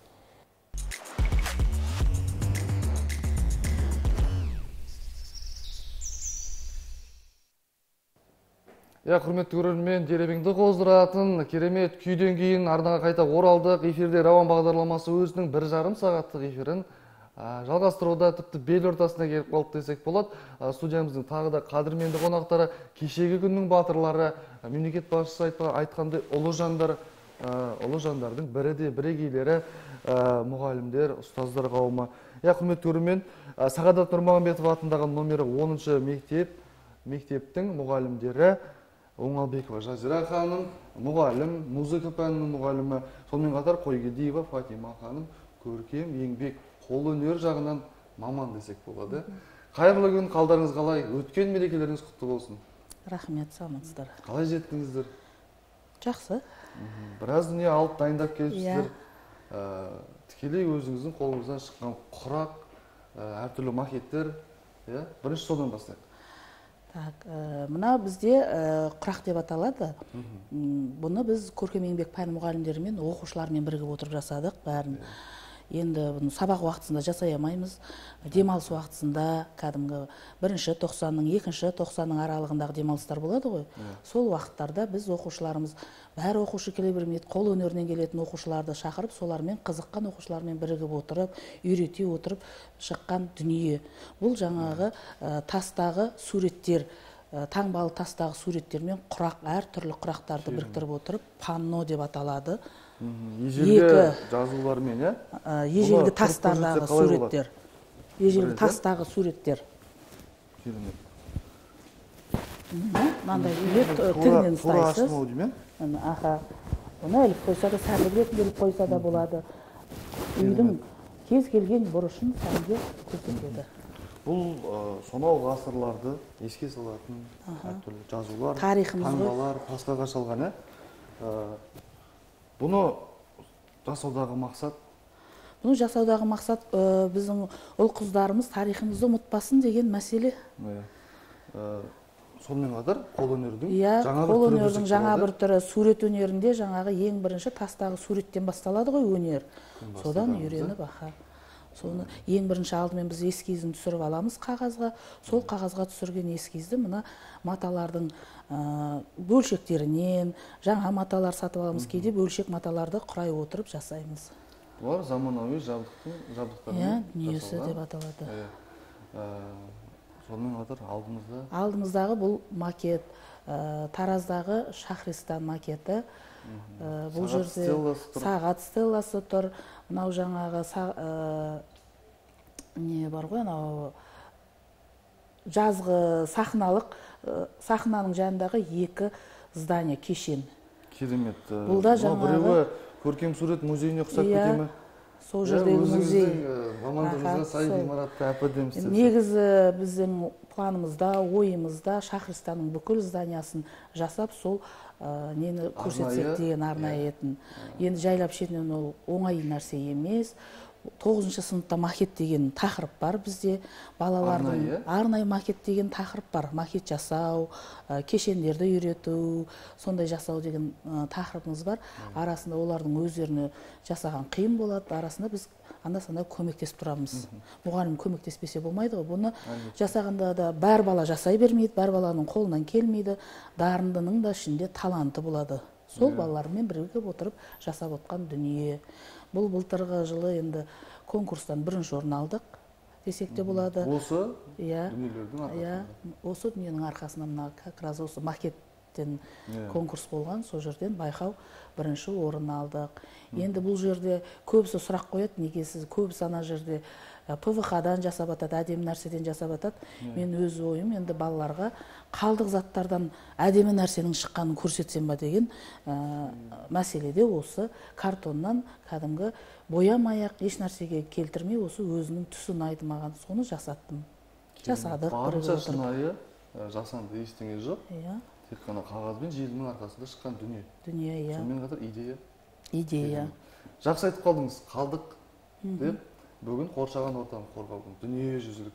Құрметті көрермен, делебеңді қоздыратын керемет күйден кейін арнаға қайта оралдық. Эфирде Рауан бағдарламасы өзінің 1,5 сағаттық эфирін жалғастыруда, тіпті бел ортасына келіп қалды десек болады. Студиямыздың тағы да қадірменді қонақтары, кешегі күннің батырлары, мемлекет басшысы айтқандай ұлы жандардың бірегейлері, мұғалімдер, ұстаздар қауымы. Құрметті көрермен, Сағадат Нұрмағамбетов атындағы номері 10-шы мектептің мұғалімдері Оңалбекова Жазира ханым, мұғалім, музыка пәнінің мұғалімі, сонымен қатар Қойгедиева Фатима ханым, көркем, еңбек, қолөнер жағынан маман десек болады. Қайырлы күн, қалдарыңыз қалай? Өткен мерекелеріңіз құтты болсын. Рахмет, саламатсыздар. Қалай жеттіңіздер? Жақсы. Біраз дүние алып дайындап келіпсіздер. Тікелей өзіңіздің қолыңыздан шыққан құрақ, әртүрлі макеттер. Бірінші содан бастайық. Мына бізде құрақ деп аталады. Бұны біз көркем еңбек пән мұғалімдері мен оқушылармен бірігіп отырып жасадық бәрін. енді бұны сабақ уақытысында жасай алмаймыз. Демалыс уақытысында кәдімгі 1-тоқсанның 2-тоқсанның аралығындағы демалыстар болады ғой. Сол уақыттарда біз оқушыларымыз, бәрі оқушы келе бермейді, қол өнерінен келетін оқушыларды шақырып, солармен қызыққан оқушылармен бірігіп отырып, үйрете отырып шыққан дүние. Бұл жаңағы тастағы суреттер, таңбалы тастағы суреттермен құрақ, әртүрлі құрақтарды біріктіріп отырып, панно деп аталады. Ежелгі жазулармен, ежелгі тастардағы суреттер. Ежелгі тастағы суреттер. Мынандай тілінен ұстайсыз. Аха. Оны іліп қойса да, сәндік ретінде іліп қойса да болады. Үйдің кез келген бұрышын сәнге көрсетеді. Бұл сонау ғасырларды еске салатын әртүрлі жазулар, таңбалар, тасқа шалған. Бұны жасаудағы мақсат? Бұны жасаудағы мақсат біздің ұл-қыздарымыз тарихымызды ұмытпасын деген мәселе. Сонымен қатар қол өнердің қол өнердің жаңа бір түрі, сурет өнерінде жаңағы ең бірінші тастағы суреттен басталады ғой өнер. Содан үйреніп, соны ең бірінші алдымен біз эскизін түсіріп аламыз қағазға. Сол қағазға түсірген эскизді мына маталардың бөлшектерінен жаңа маталар сатып аламыз, кейде бөлшек маталарды құрай отырып жасаймыз. Олар заманауи жабдықтармен дүниесі деп аталады. Сонымен қатар алдымыздағы бұл макет, Тараздағы Шахристан макеті. Бұл жерде сағат стелласы тұр. Мынау жаңағы не бар ғой, жазғы сахналық, сахнаның жанындағы 2 здание, кешен. Керемет. Бұл да жаңағы көркем сурет музейіне ұқсап кетемі? Сол жердегі музей. Мамандығыңызға сай ғимаратты әп-әдемі істепсіз. Негізі біздің планымызда, ойымызда Шахристанның бүкіл зданиясын жасап, сол нені көрсетсек деген арнайы етін. Енді жайлап шетінен ол оңай нәрсе емес. 9-шы сыныпта макет деген тақырып бар бізде. Балалардың арнайы макет деген тақырып бар. Макет жасау, кешендерді үйрету, сондай жасау деген тақырыбымыз бар. Арасында олардың өздеріне жасаған қиын болады. Арасында біз анда-санда көмектесіп тұрамыз. Мұғалім көмектеспесе болмайды ғой. Бұны жасағанда да бәр бала жасай бермейді, бәр баланың қолынан келмейді. Дарындының да ішінде таланты болады. Сол балалармен бірігіп отырып жасап отқан дүние. Бұл былтырғы жылы енді конкурстан 1-ші орын алдық десек те болады. Осы дүниелердің арқасында? Осы дүниенің арқасында, мына как раз осы макеттен конкурс болған, сол жерден байқау 1-ші орын алдық. Енді бұл жерде көбісі сұрақ қояды, неге сіз көбісі ана жерде ПВХ-дан жасап атады, әдемі нәрседен жасап атады. Мен өз ойым енді балаларға қалдық заттардан әдемі нәрсенің шыққанын көрсетсем ба деген мәселеде осы картоннан кәдімгі боямай-ақ еш нәрсеге келтірмей, осы өзінің түсі ұнайды маған, соны жасаттым. Жасадық. Барынша шынайы жасанды ештеңе жоқ. Тек қана қағаз бен желінің арқасында шыққан дүние. Сонымен қатар идея. Жақсы айтып қалдыңыз, қалдық деп. Бүгін қоршаған ортаны қорғаудың дүние жүзілік.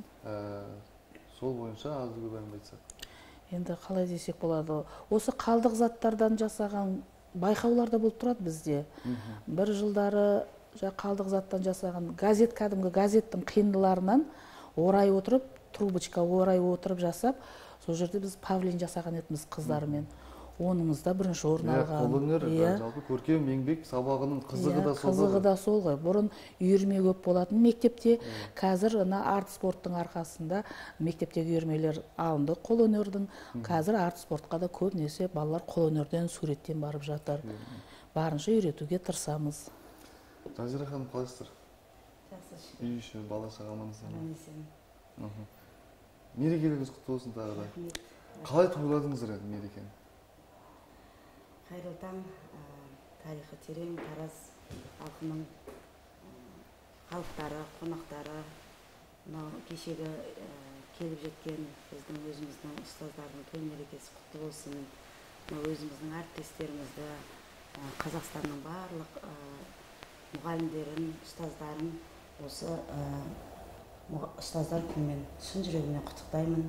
Сол бойынша азды көп айтсақ. Енді қалай десек болады, осы қалдық заттардан жасаған байқауларда болып тұрады бізде. Бір жылдары қалдық заттан жасаған газет, кәдімгі газеттің қиындыларынан орай отырып, трубочка орай отырып жасап, сол жерде біз павлин жасаған етіміз қыздармен. Онымызда 1-ші орын алған. Қолөнер, жалпы көркем еңбек сабағының қызығы да сол. Қызығы да сол ғой. Бұрын үйірме көп болатын мектепте, қазір арт спорттың арқасында мектептегі үйірмелер алынды қолөнердің. Қазір арт спортқа да көбінесе балалар қолөнерден, суреттен барып жатыр. Барынша үйретуге тырысамыз. Жазира ханым, қалайсыздар? Жақсы. Үй іші, бала шағамаңыз. Мерекелеріңіз құтты болсын тағы да. Қалай тойладыңыздар енді мерекені? Қайырлы таң, тарихы терең Тараз халқының халықтары, қонақтары, кешегі келіп жеткен біздің өзіміздің ұстаздардың той мерекесі құтты болсын. Өзіміздің әріптестерімізді, Қазақстанның барлық мұғалімдерін, ұстаздарын осы ұстаздар күнімен шын жүрегімнен құттықтаймын.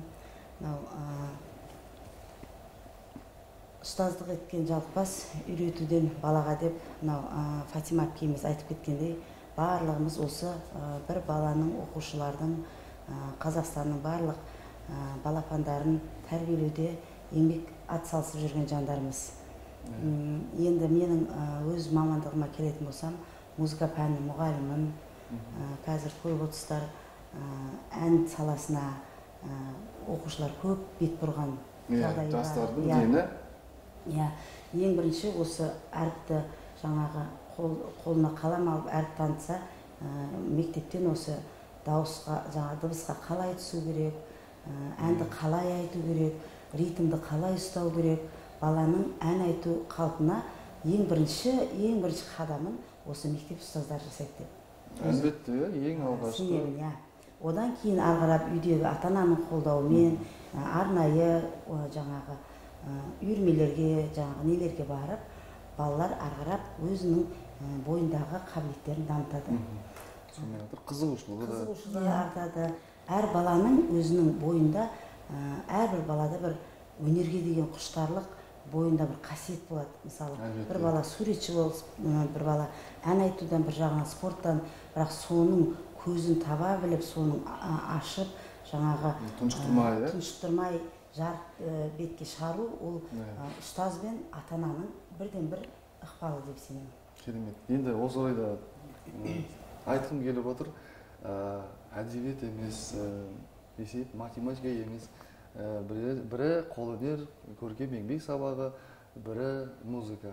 Ұстаздық еткен жалықпас, үйретуден балаға деп Фатима әпкеміз айтып кеткендей, барлығымыз осы бір баланың, оқушылардың, Қазақстанның барлық балапандарын тәрбиелеуде еңбек атсалысып жүрген жандармыз. Енді менің өз мамандығыма келетін болсам, музыка пәнінің мұғалімімін. Қазір көп отырыстар ән саласына оқушылар көп бет бұрған жағдайда. Жастардың дені? Иә, ең бірінші осы әріпті жаңағы қолына қалам алып әріп танытса, мектептен осы дауысқа, жаңағы дыбысқа қалай түсу керек, әнді қалай айту керек, ритмді қалай ұстау керек, баланың ән айту қалпына ең бірінші қадамын осы мектеп ұстаздары жасайды деп. Әлбетте, ең алғашқы. Одан кейін арғарап үйдегі ата-ананың қолдауымен арнайы жаңағы үйірмелерге, жаңағы нелерге барып, балалар арғарап өзінің бойындағы қабілеттерін дамытады. Қызығушылығы артады. Әр баланың өзінің бойында, әрбір балада бір өнерге деген құштарлық бойында бір қасиет болады. Мысалы, бір бала суретші болып, бір бала ән айтудан, бір жағынан спорттан, бірақ соның көзін таба біліп, соның ашып, жаңағы тұншықтырмай жарық бетке шығару, ол ұстаз бен ата-ананың бірден бір ықпалы деп сенемін. Керемет. Енді осы орайда айтқым келіп отыр, әдебиет емес, есеп, математика емес, бірі қолөнер, көркем еңбек сабағы, бірі музыка.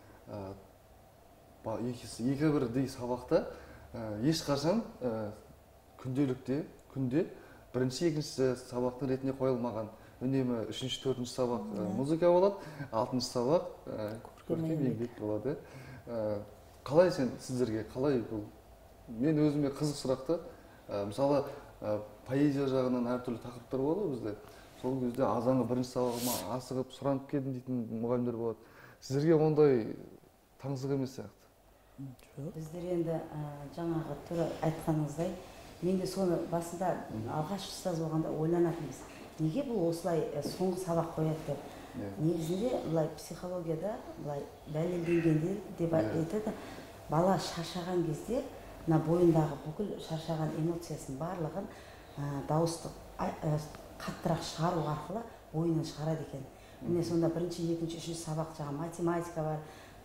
Екі бірдей сабақта ешқашан күнде бірінші, екінші сабақтың ретінде қойылмаған. Үнемі үшінші, төртінші сабақ музыка болады, алтыншы сабақ көркем еңбек болады. Қалай сіздерге, қалай бұл? Мен өзіме қызық сұрақты, мысалы поэзия жағынан әртүрлі тақырыптар болады бізде. Сол кезде азанғы бірінші сабағыма асығып сұранып келдім дейтін мұғалімдер болады. Сіздерге ондай таңсық емес сияқты? Біздер енді жаңағы түрі айтқаныңыздай, мен де соны басында алғаш ұстаз болғанда ойланатынбыз. Неге бұл осылай соңғы сабақ қояды деп? Негізінде былай психологияда былай дәлелденгенде деп айтады, бала шаршаған кезде бойындағы бүкіл шаршаған эмоциясын барлығын дауысты қаттырақ шығару арқылы бойынан шығарады екен. Міне сонда бірінші, екінші, үшінші сабақ, жаңа математика бар,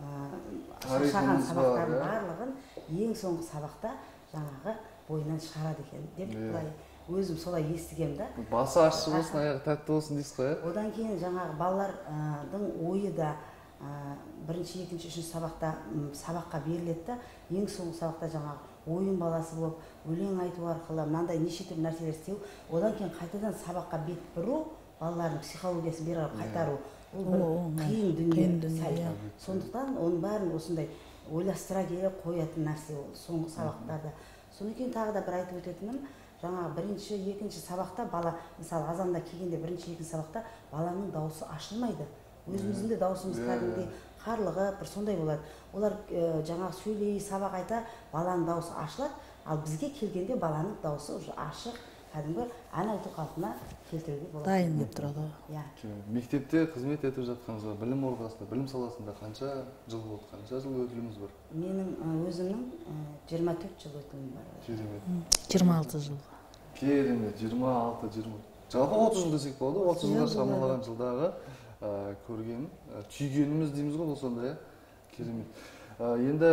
шаршаған сабақтардың барлығын ең соңғы сабақта жаңағы бойынан шығарады екен деп былай өзім солай естігем да. Басы ащы болсын, аяғы тәтті болсын дейсіз ғой. Одан кейін жаңағы балалардың ойы да бірінші, екінші, үшінші сабаққа беріледі да, ең соңғы сабақта жаңағы ойын баласы болып, өлең айту арқылы мынандай неше түрлі нәрселер істеу, одан кейін қайтадан сабаққа бет бұру, балалардың психологиясын бері қайтару, ол бір қиын дүние. Сондықтан оның бәрін осындай ойластыра келіп қоятын нәрсе ол соңғы сабақтарда. Содан кейін тағы да бір айтып өтетінім, жаңағы бірінші, екінші сабақта бала, мысалы азанда келгенде бірінші, екінші сабақта баланың дауысы ашылмайды. Өзіміздің де даусымыз кәдімгідей қарлығып, бір сондай болады. Олар жаңағы сөйлей, сабақ айта, баланың дауысы ашылады, ал бізге келгенде баланың дауысы уже ашық, кәдімгі ән айту қалпына келтіруге болады. Дайын болып тұрады. Мектепте қызмет етіп жатқаныңызға, білім ордасында, білім саласында қанша жыл болды, қанша жыл өтіліңіз бар? Менің өзімнің 24 жыл өтілім бар. 26 жыл. Керемет, 26-20. Жалпы 30 жыл десек болады, 30 жылға шамалаған жылдағы көрген, түйгеніміз дейміз ғой, бұл сондай. Керемет. Енді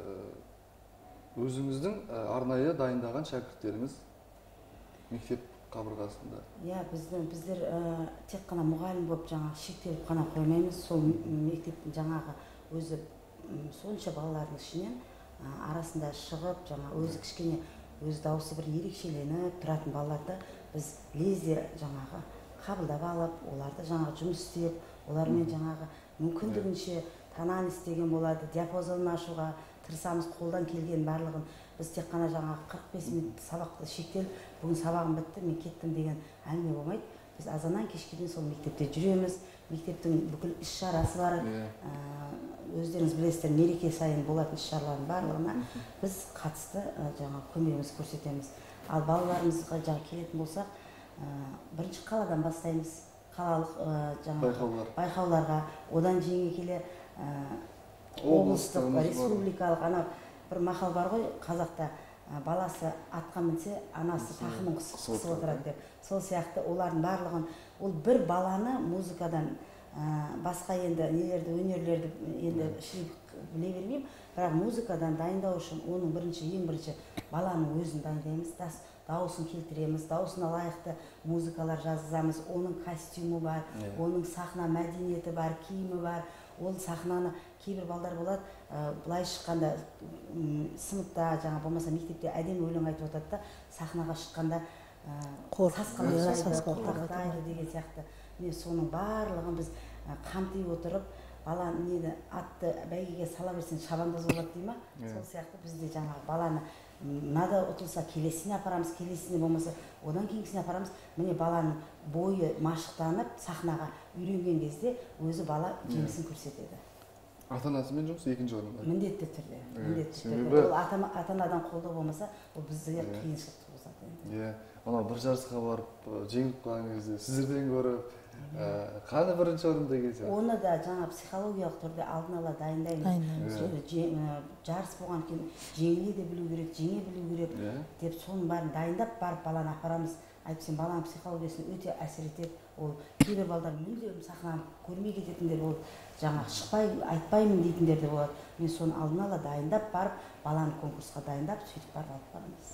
өзіңіздің арнайы дайындаған шәкірттеріңіз мектеп қабырғасында? Біздер тек қана мұғалім болып жаңағы шектеліп қана қоймаймыз. Сол мектептің жаңағы өзі сонша балалардың ішінен арасында шығып, жаңағы өзі кішкене өз дауысы бір ерекшеленіп тұратын балаларды біз лезде жаңағы қабылдап алып, оларды жаңағы жұмыс істеп, олармен жаңағы мүмкіндігінше танан істеген болады, диапазонын ашуға тырысамыз, қолдан келген барлығын. Біз тек қана жаңағы 45 минут сабақты шектеліп, бүгін сабағым бітті, мен кеттім деген әңгіме болмайды. Біз азаннан кешке дейін сол мектепте жүреміз. Мектептің бүкіл іс-шарасы бар. Өздеріңіз білесіздер, мереке сайын болатын іс-шаралардың барлығына біз қатысты жаңағы көмегімізді көрсетеміз. Ал балаларымызға жаңағы келетін болсақ, бірінші қаладан бастаймыз, қалалық жаңағы байқауларға, одан жеңе келе облыстық, республикалық, бір мақал бар ғой қазақта, баласы атқа мінсе анасы тақымын қысып отырады деп. Сол сияқты олардың барлығын, ол бір баланы музыкадан басқа енді нелерді, өнерлерді енді біле бермеймін, бірақ музыкадан дайындау үшін оның ең бірінші баланың өзін дайындаймыз, дауысын келтіреміз, дауысына лайықты музыкалар жазғызамыз, оның костюмі бар, оның сахна мәдениеті бар, киімі бар. Ол сахнаны кейбір балдар болады, былай шыққанда сыныпта, жаңа болмаса мектепте әдемі өлең айтып жатады да, сахнаға шыққанда қорқақтайды деген сияқты. Мен соның барлығын біз қамти отырып, бала нені атты бәйгеге сала берсең шабандоз болады дей ма? Сол сияқты бізде жаңағы баланы мынада ұтылса келесіне апарамыз, келесіне болмаса одан кейінгісіне апарамыз. Міне баланың бойы машықтанып сахнаға үйренген кезде өзі бала жемісін көрсетеді. Ата-анасымен жұмыс екінші орында. Міндетті түрде. Ол ата-анадан қолдау болмаса, ол бізге қиыншылық туғызады. Ана бір жарысқа барып жеңіп қалған кезде сіздерден көріп қаны бірінші орында келсе? Оны да жаңа психологиялық түрде алдын ала дайындаймыз. Жарыс болған кейін жеңіле де білу керек, жеңе білу керек деп соның бәрін дайындап барып баланы апарамыз. Айтсам баланың психологиясына өте әсер етеді. Ол кейбір балдар мүлдем сахнаны көрмей кететіндер болады. Жаңа шықпай, айтпаймын дейтіндер де болады. Мен соны алдын ала дайындап барып, баланы конкурсқа дайындап, сөйтіп барып алып барамыз.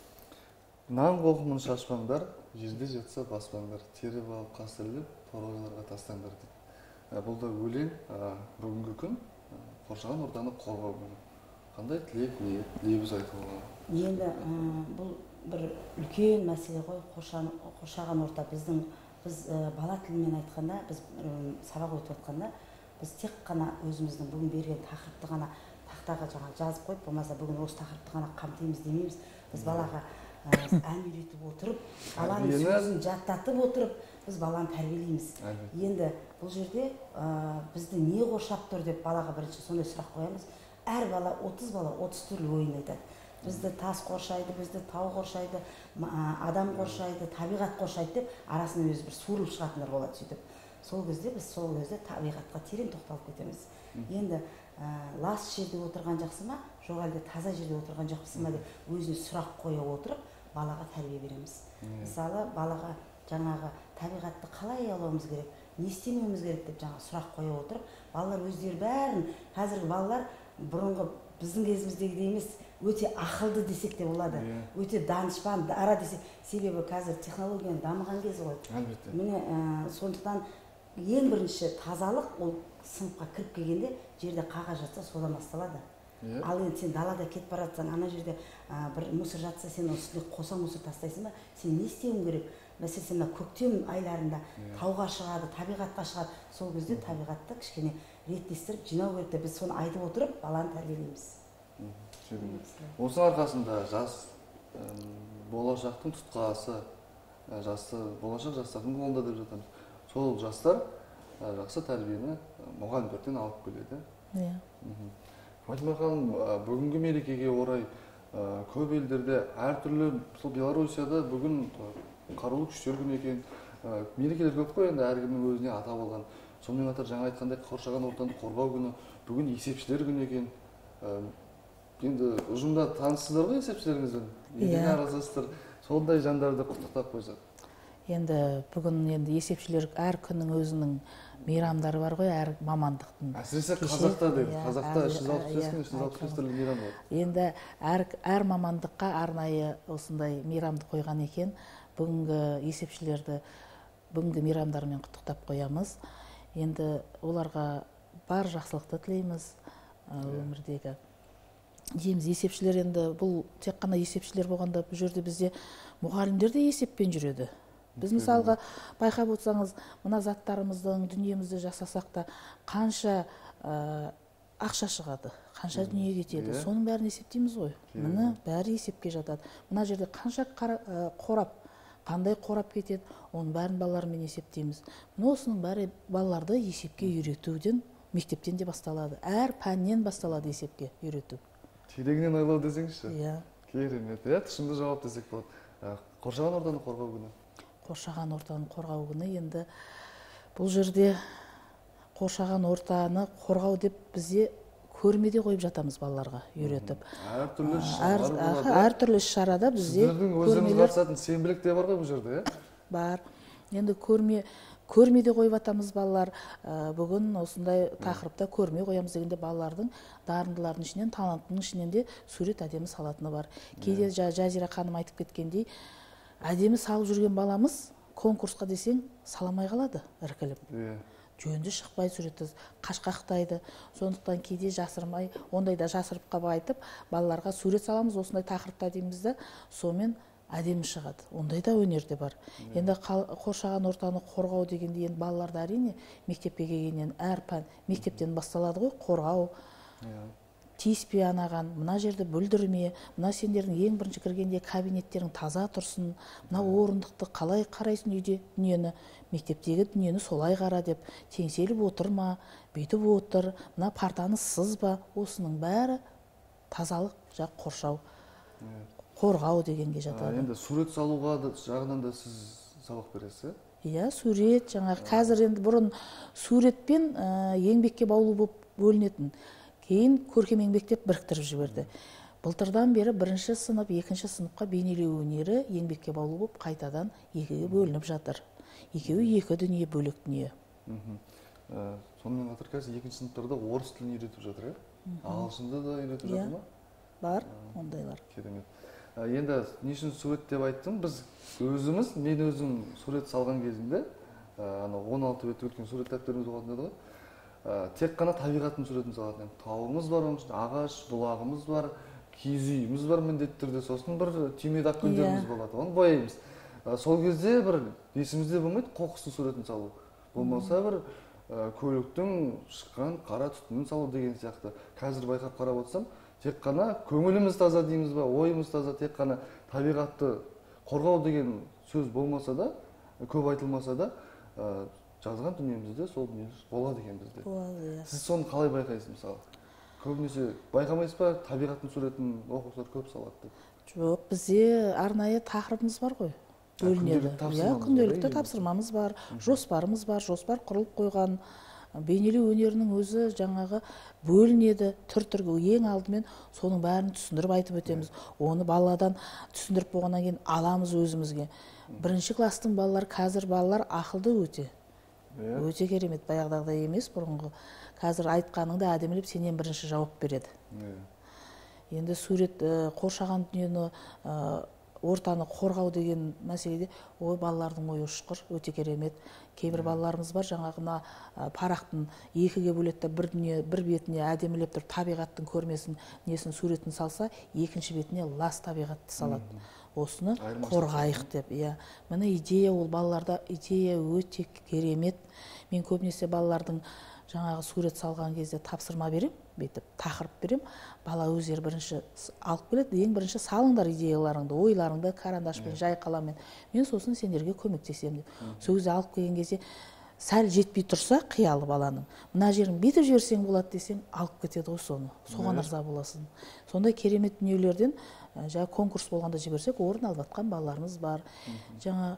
Нан қоқымын шашпаңдар, жерде жатса баспаңдар, теріп алып қастерлеп, торғайларға тастаңдар дейді. Бұл да өлең, бүгінгі күн қоршаған ортаны қорғау күні. Қандай тілек, лебіз айтуға? Енді бұл бір үлкен мәселе ғой, қоршаған орта. Біз бала тілімен айтқанда, біз сабақ өтіп жатқанда, біз тек қана өзіміздің бүгін берген тақырыпты ғана тақтаға жазып қойып, болмаса бүгін осы тақырыпты ғана қамтимыз демейміз. Біз балаға ән үйретіп отырып, баланың сөзін жаттатып отырып, біз баланы тәрбиелейміз. Енді бұл жерде бізді не қоршап тұр деп балаға бірінші сондай сұрақ қоямыз. Әр бала 30 бала 30 түрлі ойын айтады. Бізді тас қоршайды, бізді тау қоршайды, адам қоршайды, табиғат қоршайды деп арасынан өзі бір суырылып шығатындар болады сөйтіп. Сол кезде біз табиғатқа терең тоқталып кетеміз. Енді лас жерде отырған жақсы ма, жоқ әлде таза жерде отырған жақсы ма деп өзіне сұрақ қоя отырып, балаға тәрбие береміз. Мысалы, балаға жаңағы табиғатты қалай алуымыз керек, не істемеуіміз керек деп жаңа сұрақ қоя отырып, балалар өздері бәрін, қазіргі балалар бұрынғы біздің кезіміздегідей емес, өте ақылды десек те болады, өте данышпан, дара десек, себебі қазір технологияның дамыған кезі ғой. Міне сондықтан ең бірінші тазалық ол сыныпқа кіріп келгенде жерде қағаз жатса содан басталады. Ал енді сен далада кетіп бара жатсаң, ана жерде бір мусор жатса, сен үстіне қоса мусор тастайсың ба? Сен не істеуің керек? Мәселен, көктем айларында тауға шығады, табиғатқа шығады. Сол кезде табиғатты кішкене реттестіріп, жинау керек деп біз соны айтып отырып, баланы тәрбиелейміз. Осы арқасында жас болашақтың тұтқасы, болашақ жастардың қолында деп жатамыз. Сол жастар жақсы тәрбиені мұғалімдерден алып келеді. Фатима ханым, бүгінгі мерекеге орай көп елдерде әртүрлі, сол Белоруссияда бүгін қарулы күштер күні екен, мерекелер көп қой, енді әркімнің өзіне атап алған. Сонымен қатар жаңа айтқандай қоршаған ортаны қорғау күні, бүгін есепшілер күні екен. Енді ұжымда танысыздар ғой есепшілеріңізбен, елден араласасыздар, сондай жандарды құттықтап қойсақ. Енді бүгін есепшілер әр күннің өзінің мейрамдары бар ғой, әр мамандықтың. Әсіресе қазақта дейді, қазақта 365 түрлі мейрам бар. Енді әр мамандыққа арнайы осындай мейрамды қойған екен. Бүгінгі есепшілерді бүгінгі мейрамдарымен құттықтап қоямыз. Енді оларға бар жақсылықты тілейміз өмірдегі. Дейміз, есепшілер енді бұл тек қана есепшілер болғанда бұл жерде бізде мұғалімдер де есеппен жүреді. Біз мысалға байқап отырсаңыз, мына заттарымыздың дүниемізді жасасақ та қанша ақша шығады, қанша дүние кетеді, соның бәрін есептейміз ғой. Міне бәрі есепке жатады. Мына жерде қанша қорап, қандай қорап кетеді, оның бәрін балалармен есептейміз. Міне осының бәрі балаларды есепке үйретуден, мектептен де басталады. Әр пәннен басталады есепке үйрету. Тереңнен ойлау десеңізші? Керемет, тұшымды жауап десек болады. Қоршаған ортаны қорғау күні. Қоршаған ортаны қорғау күні, енді бұл жерде қоршаған ортаны қорғау деп бізде көрмеде қойып жатамыз балаларға үйретіп. Әртүрлі іс-шаралар әртүрлі іс-шарада бізде сіздердің өздеріңіз қатысатын сенбілік те бар ғой бұл жерде, бар. Енді көрмеде қойып атамыз балалар. Бүгін осындай тақырыпта көрме қоямыз дегенде балалардың дарындылардың ішінен, талантының ішінен де сурет әдемі салатыны бар. Кейде Жазира ханым айтып кеткендей, әдемі салып жүрген баламыз конкурсқа десең саламай қалады, іркіліп. Жөнді шықпай суретті қашқақтайды. Сондықтан кейде жасырмай, ондайда жасырып қап айтып, балаларға сурет саламыз осындай тақырыпта дейміз де, сонымен әдемі шығады. Ондай да өнерде бар. Енді қоршаған ортаны қорғау дегенде, енді балаларды әрине мектепке келгеннен әр пән мектептен басталады ғой, қорғау. Тиіспе анаған, мына жерді бүлдірме, мына сендердің ең бірінші кіргенде кабинеттерің таза тұрсын, мына орындықты қалай қарайсың үйде дүниені, мектептегі дүниені солай қара деп, теңселіп отырма, бүйтіп отыр, мына партаны сызба, осының бәрі тазалық қоршау, қорғау дегенге жатады. Енді сурет салуға жағынан да сіз сабақ бересіз? Иә, сурет, жаңағы қазір енді бұрын суретпен еңбекке баулу болып бөлінетін. Кейін көркем еңбектеп біріктіріп жіберді. Былтырдан бері бірінші сынып, екінші сыныпқа бейнелеу өнері еңбекке баулу болып қайтадан екіге бөлініп жатыр. Екеуі екі дүние, бөлек дүние. Сонымен қатар қазір екінші сыныптарда орыс тілін үйретіп жатыр, ағылшынды да үйретіп жатыр ма? Бар, ондайлар. Керемет. Енді не үшін сурет деп айттым? Біз өзіміз, мен өзім сурет салған кезімде, 16 бет өткен сурет дәптеріміз болатын еді ғой. Тек қана табиғаттың суретін салатын. Тауымыз бар, ағаш, бұлағымыз бар, киіз үйіміз бар міндетті түрде, сосын бір түймедақ гүлдеріміз болады. Оны бояймыз. Сол кезде бір есімізде болмайды қоқыстың суретін салу. Болмаса бір көліктің шыққан қара түтінін салу деген сияқты. Қазір байқап қарап отырсам, тек қана көңіліміз таза дейміз ба, ойымыз таза, тек қана табиғатты қорғау деген сөз болмаса да, көп айтылмаса да, жазған дүниемізде сол дүние болады екен бізде. Болады. Сіз соны қалай байқайсыз мысалы? Көбінесе байқамайсыз ба, табиғаттың суретін оқушылар көп салады деп? Жоқ, бізде арнайы тақырыбымыз бар ғой. Бөлінеді. Күнделікті тапсырмамыз бар, жоспарымыз бар, жоспар құрылып қойған. Бейнелеу өнерінің өзі жаңағы бөлінеді, түр-түрге ең алдымен соның бәрін түсіндіріп айтып өтеміз. Оны баладан түсіндіріп болғаннан кейін аламыз өзімізге. Бірінші кластың балалар, қазір балалар ақылды өте. Өте керемет, баяғыдағыдай емес, бұрынғы. Қазір айтқаныңды әдемілеп сенен бірінші жауап береді. Енді сурет қоршаған дүниені, ортаны қорғау деген мәселеде балалардың ойы ұшқыр, өте керемет. Кейбір балаларымыз бар, жаңағына парақтың екіге бөлетті бір бетіне әдемілеп тұрып табиғаттың көрмесін, несін суретін салса, екінші бетіне лас табиғатты салады. Осыны қорғайық деп. Міне идея, ол балаларда идея өте керемет. Мен көбінесе балалардың жаңағы сурет салған кезде тапсырма берем, бетіп тақырып берем. Бала өздері бірінші алып келеді, ең бірінші салыңдар идеяларыңды, ойларыңды карандашпен, жай қаламмен. Мен сосын сендерге көмектесемін деп. Сол кезде алып келген кезде сәл жетпей тұрса қиялы баланың, мына жерін бетіп жіберсең болады десең, алып кетеді ғой соны. Соған ырза боласың. Сондай керемет дүниелерден жаңа конкурс болғанда жіберсек, орын алып жатқан балаларымыз бар. Жаңа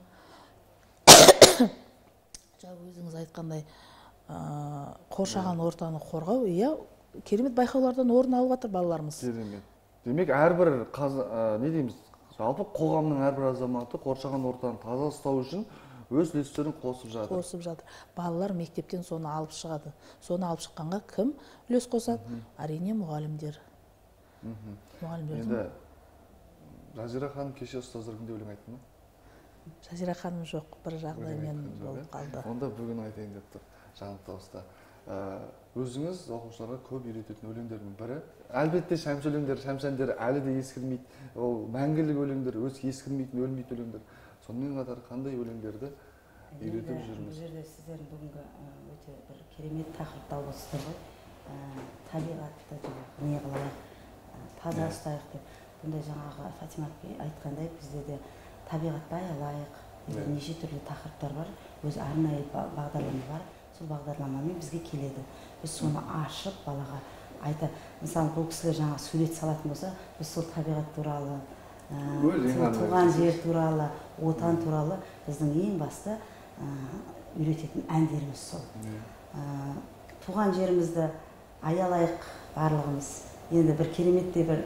өзіңіз айтқандай қоршаған ортаны қорғау, керемет байқаулардан орын алып жатыр балаларымыз. Керемет. Демек, әрбір не дейміз, жалпы қоғамның әрбір азаматы қоршаған ортаны таза ұстау үшін өз үлестерін қосып жатыр. Балалар мектептен соны алып шығады. Соны алып шыққанға кім үлес қосады? Әрине мұғалімдер. Енді Жазира ханым кеше ұстаздар күнде өлең айтты ма? Жазира ханым жоқ, бір жағдаймен болып қалды. Онда бүгін айтайын деп тұр, жанып дауыста. Өзіңіз оқушыларға көп үйрететін өлеңдердің бірі. Әлбетте шәмші өлеңдер, шәмшәндер әлі де ескірмейді. Ол мәңгілік өлеңдер, ескірмейтін, өлмейтін өлеңдер. Сонымен қатар қандай өлеңдерді үйретіп жүрміз? Бұл жерде сіздер бүгінгі өте бір керемет тақырыпта болсыздар ғой. Табиғатты не қылайық, таза ұстайық деп. Бұндай жаңағы Фатима айтқандай бізде де табиғатты аялайық. Неше түрлі тақырыптар бар, өз арнайы бағдарлама бар. Сол бағдарламамен бізге келеді. Біз соны ашып балаға айта, мысалы бұл кісілер жаңа сурет салатын болса, біз сол табиғат туралы, туған жер туралы, отан туралы біздің ең басты үйрететін әндеріміз сол. Туған жерімізді аялайық барлығымыз. Енді бір кереметтей бір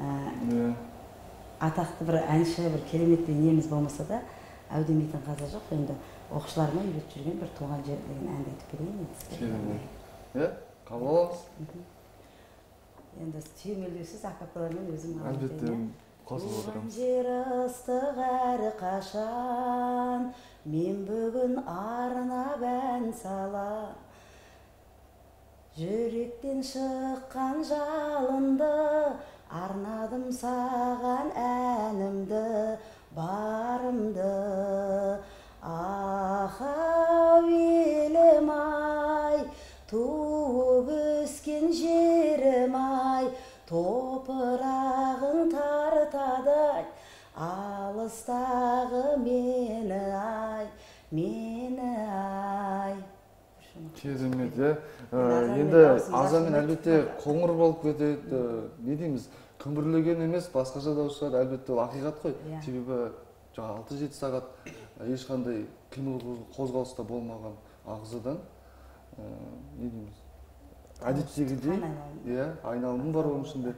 атақты бір әнші, бір кереметтей неміз болмаса да, әудемейтін қаза жоқ. Енді оқушыларыма үйретіп жүрген бір туған жер деген әнді айтып берейін. Қабыл аламыз. Енді сүйемелдеусіз акапелламен өзім Әлбетте қосылып туған отырамыз. жер ыстық әрі қашан, мен бүгін арнап ән сала. Жүректен шыққан жалынды, арнадым саған әнімді, барымды. Ахау елім ай, туып өскен жерім ай, топырағың тартады, алыстағы мені ай, мені ай. Керемет, енді азанмен әлбетте қоңыр болып кетеді, не дейміз, күмбірлеген емес, басқаша дауыстар әлбетте ол ақиқат қой. Себебі 6-7 сағат ешқандай қимыл қозғалыста болмаған ағзадан, не дейміз, әдеттегідей айналым бар оның ішінде.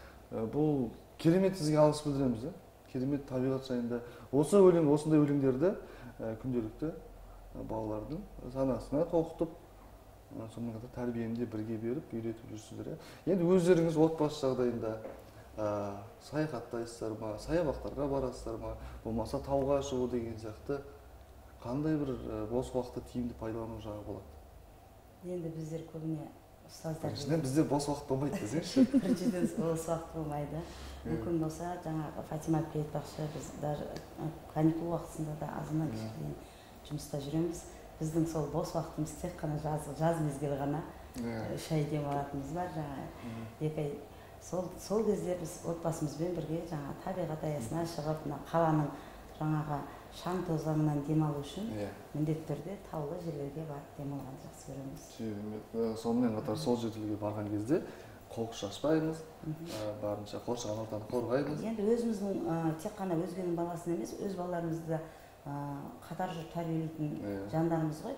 Бұл керемет сізге алғыс білдіреміз, керемет табиғат жайында. Осы өлең, осындай өлеңдерді күнделікті балалардың санасына тоқытып, сонымен қатар тәрбиені бірге беріп, үйретіп жүрсіздер. Енді өздеріңіз отбасы жағдайында саяхаттайсыздар ма, саябақтарға барасыздар ма, болмаса тауға шығу деген сияқты қандай бір бос уақытты тиімді пайдалану жағы болады? Енді біздер көбіне ұстаздар. Біріншіден бізде бос уақыт болмайды десеңізші. Біріншіден бос уақыт болмайды. Мүмкін болса, жаңағы Фатима әпке айтпақшы, біз даже каникул уақытысында да азынан кішкене жұмыста жүреміз. Біздің сол бос уақытымыз тек қана жаз мезгілі ғана. 3 ай демалатынымыз бар, жаңағы 2 ай. Сол кезде біз отбасымызбен бірге жаңағы табиғат аясына шығып, қаланың жаңағы шаң тозаңынан демалу үшін міндетті түрде таулы жерлерге барып демалғанды жақсы көреміз. Сонымен қатар сол жерлерге барған кезде қоқыс шашпаймыз, барынша қоршаған ортаны қорғаймыз. Енді өзіміздің тек қана өзгенің баласын емес, өз балаларымызды да қатар жүріп тәрбиелейтін жандарымыз ғой.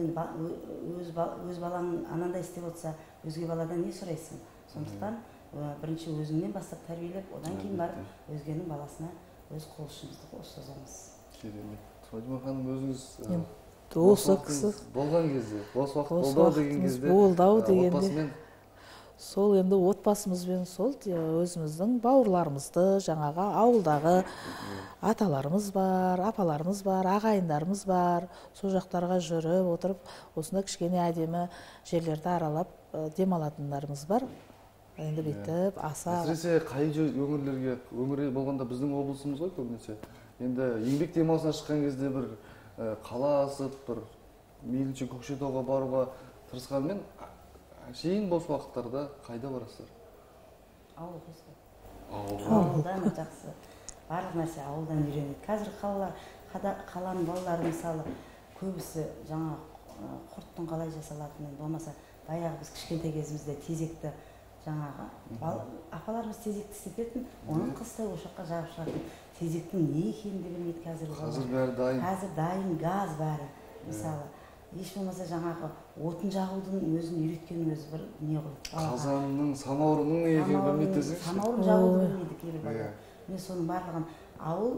Енді өз балаң анандай істеп отырса, өзге баладан не сұрайсың? Сондықтан бірінші өзіңнен бастап тәрбиелеп, одан кейін барып өзгенің баласына өз қол ұшымызды созамыз. Керемет. Фатима ханым, өзіңіз осы кісі болған кезде, бос уақыт болдау деген кезде, отбасымен сол енді отбасымызбен сол өзіміздің бауырларымызды, жаңағы ауылдағы аталарымыз бар, апаларымыз бар, ағайындарымыз бар, сол жақтарға жүріп отырып, осында кішкене әдемі жерлерді аралап демалатындарымыз бар. Енді бүйтіп аса әсіресе қай өңірлерге, өңір болғанда біздің облысымыз ғой көбінесе. Енді еңбек демалысына шыққан кезде бір қала асып, бір мейлінше Көкшетауға баруға тырысқанмен, әшейін бос уақыттарда қайда барасыздар? Ауыл қосқа. Ауылдан жақсы. Барлық нәрсе ауылдан үйренеді. Қазір қаланың балалары мысалы көбісі жаңа құрттың қалай жасалатынын, болмаса баяғы біз кішкентай кезімізде тезекті жаңағы апаларымыз тезекті істететін, оның қыстай ошаққа жағып шығатын. Тезектің не екенін де білмейді қазір. Қазір бәрі дайын. Қазір дайын газ бәрі. Мысалы, еш болмаса жаңағы отын жағудың өзін үйреткен өзі бір не ғой. Қазанның, самаурынның не екенін білмейді десеңізші. Самаурын жағуды білмейді кейбір балалар. Мен соның барлығын ауыл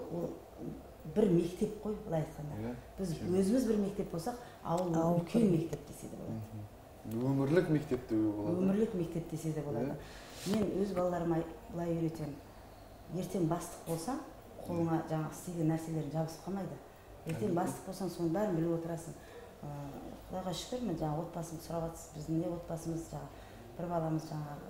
бір мектеп қой, былай айтқанда. Біз өзіміз бір мектеп болсақ, ауыл үлкен мектеп десе де болады. Өмірлік мектеп деуге болады. Өмірлік мектеп десе де болады. Мен өз балаларыма былай үйретемін. Ертең бастық болсаң, қолыңа жаңағы істеген нәрселерін жабысып қалмайды. Ертең бастық болсаң, соның бәрін біліп отырасың. Құдайға шүкір, мен жаңағы отбасымды сұрап жатсыз. Біздің не отбасымыз жаңағы бір баламыз жаңағы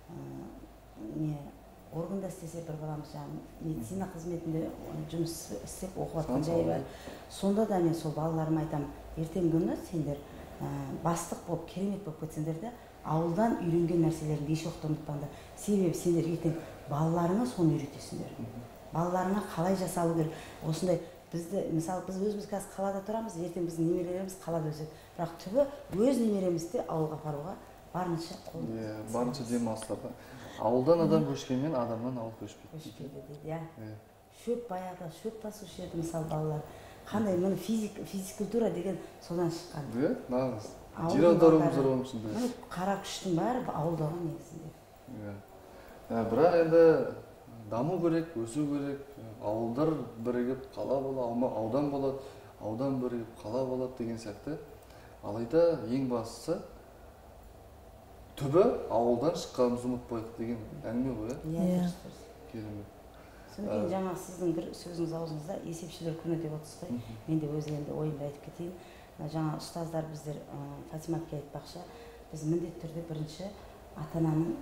органда істесе, бір баламыз жаңағы медицина қызметінде жұмыс істеп оқып жатқан жайы бар. Сонда да мен сол балаларыма айтамын, ертең күні сендер бастық болып, керемет болып кетсеңдер де, ауылдан үйренген нәрселеріңді еш уақытта ұмытпаңдар. Себебі сендер ертең балаларыңа соны үйретесіңдер. Балаларыңа қалай жасалу керек. Осындай бізді, мысалы, біз өзіміз қазір қалада тұрамыз, ертең біздің немерелеріміз қалада өседі. Бірақ түбі өз немеремізді ауылға апаруға барынша қол. Барынша демалыстарға. Ауылдан адам көшкенмен адамнан ауыл көшпейді. Көшпейді дейді, шөп баяғыда шөп тасушы еді, мысалы балалар. қандай міне физикультура деген содан шыққан. Иә, нағыз. Жер аударуымыз бар оның ішінде. Міне қара күштің бәрі ауылда ғой негізінде. Иә. Бірақ енді даму керек, өсу керек. Ауылдар бірігіп қала болады, аудан болады, аудан бірігіп қала болады деген сияқты. Алайда ең бастысы түбі ауылдан шыққанымызды ұмытпайық деген әңгіме ғой, Иә. Керемет. Содан кейін жаңа сіздің бір сөзіңіз аузыңызда есепшілер күні деп отырсыз ғой. Мен де өз енді ойымды айтып кетейін. Жаңа ұстаздар біздер Фатима әпке айтпақшы, біз міндетті түрде бірінші ата-ананың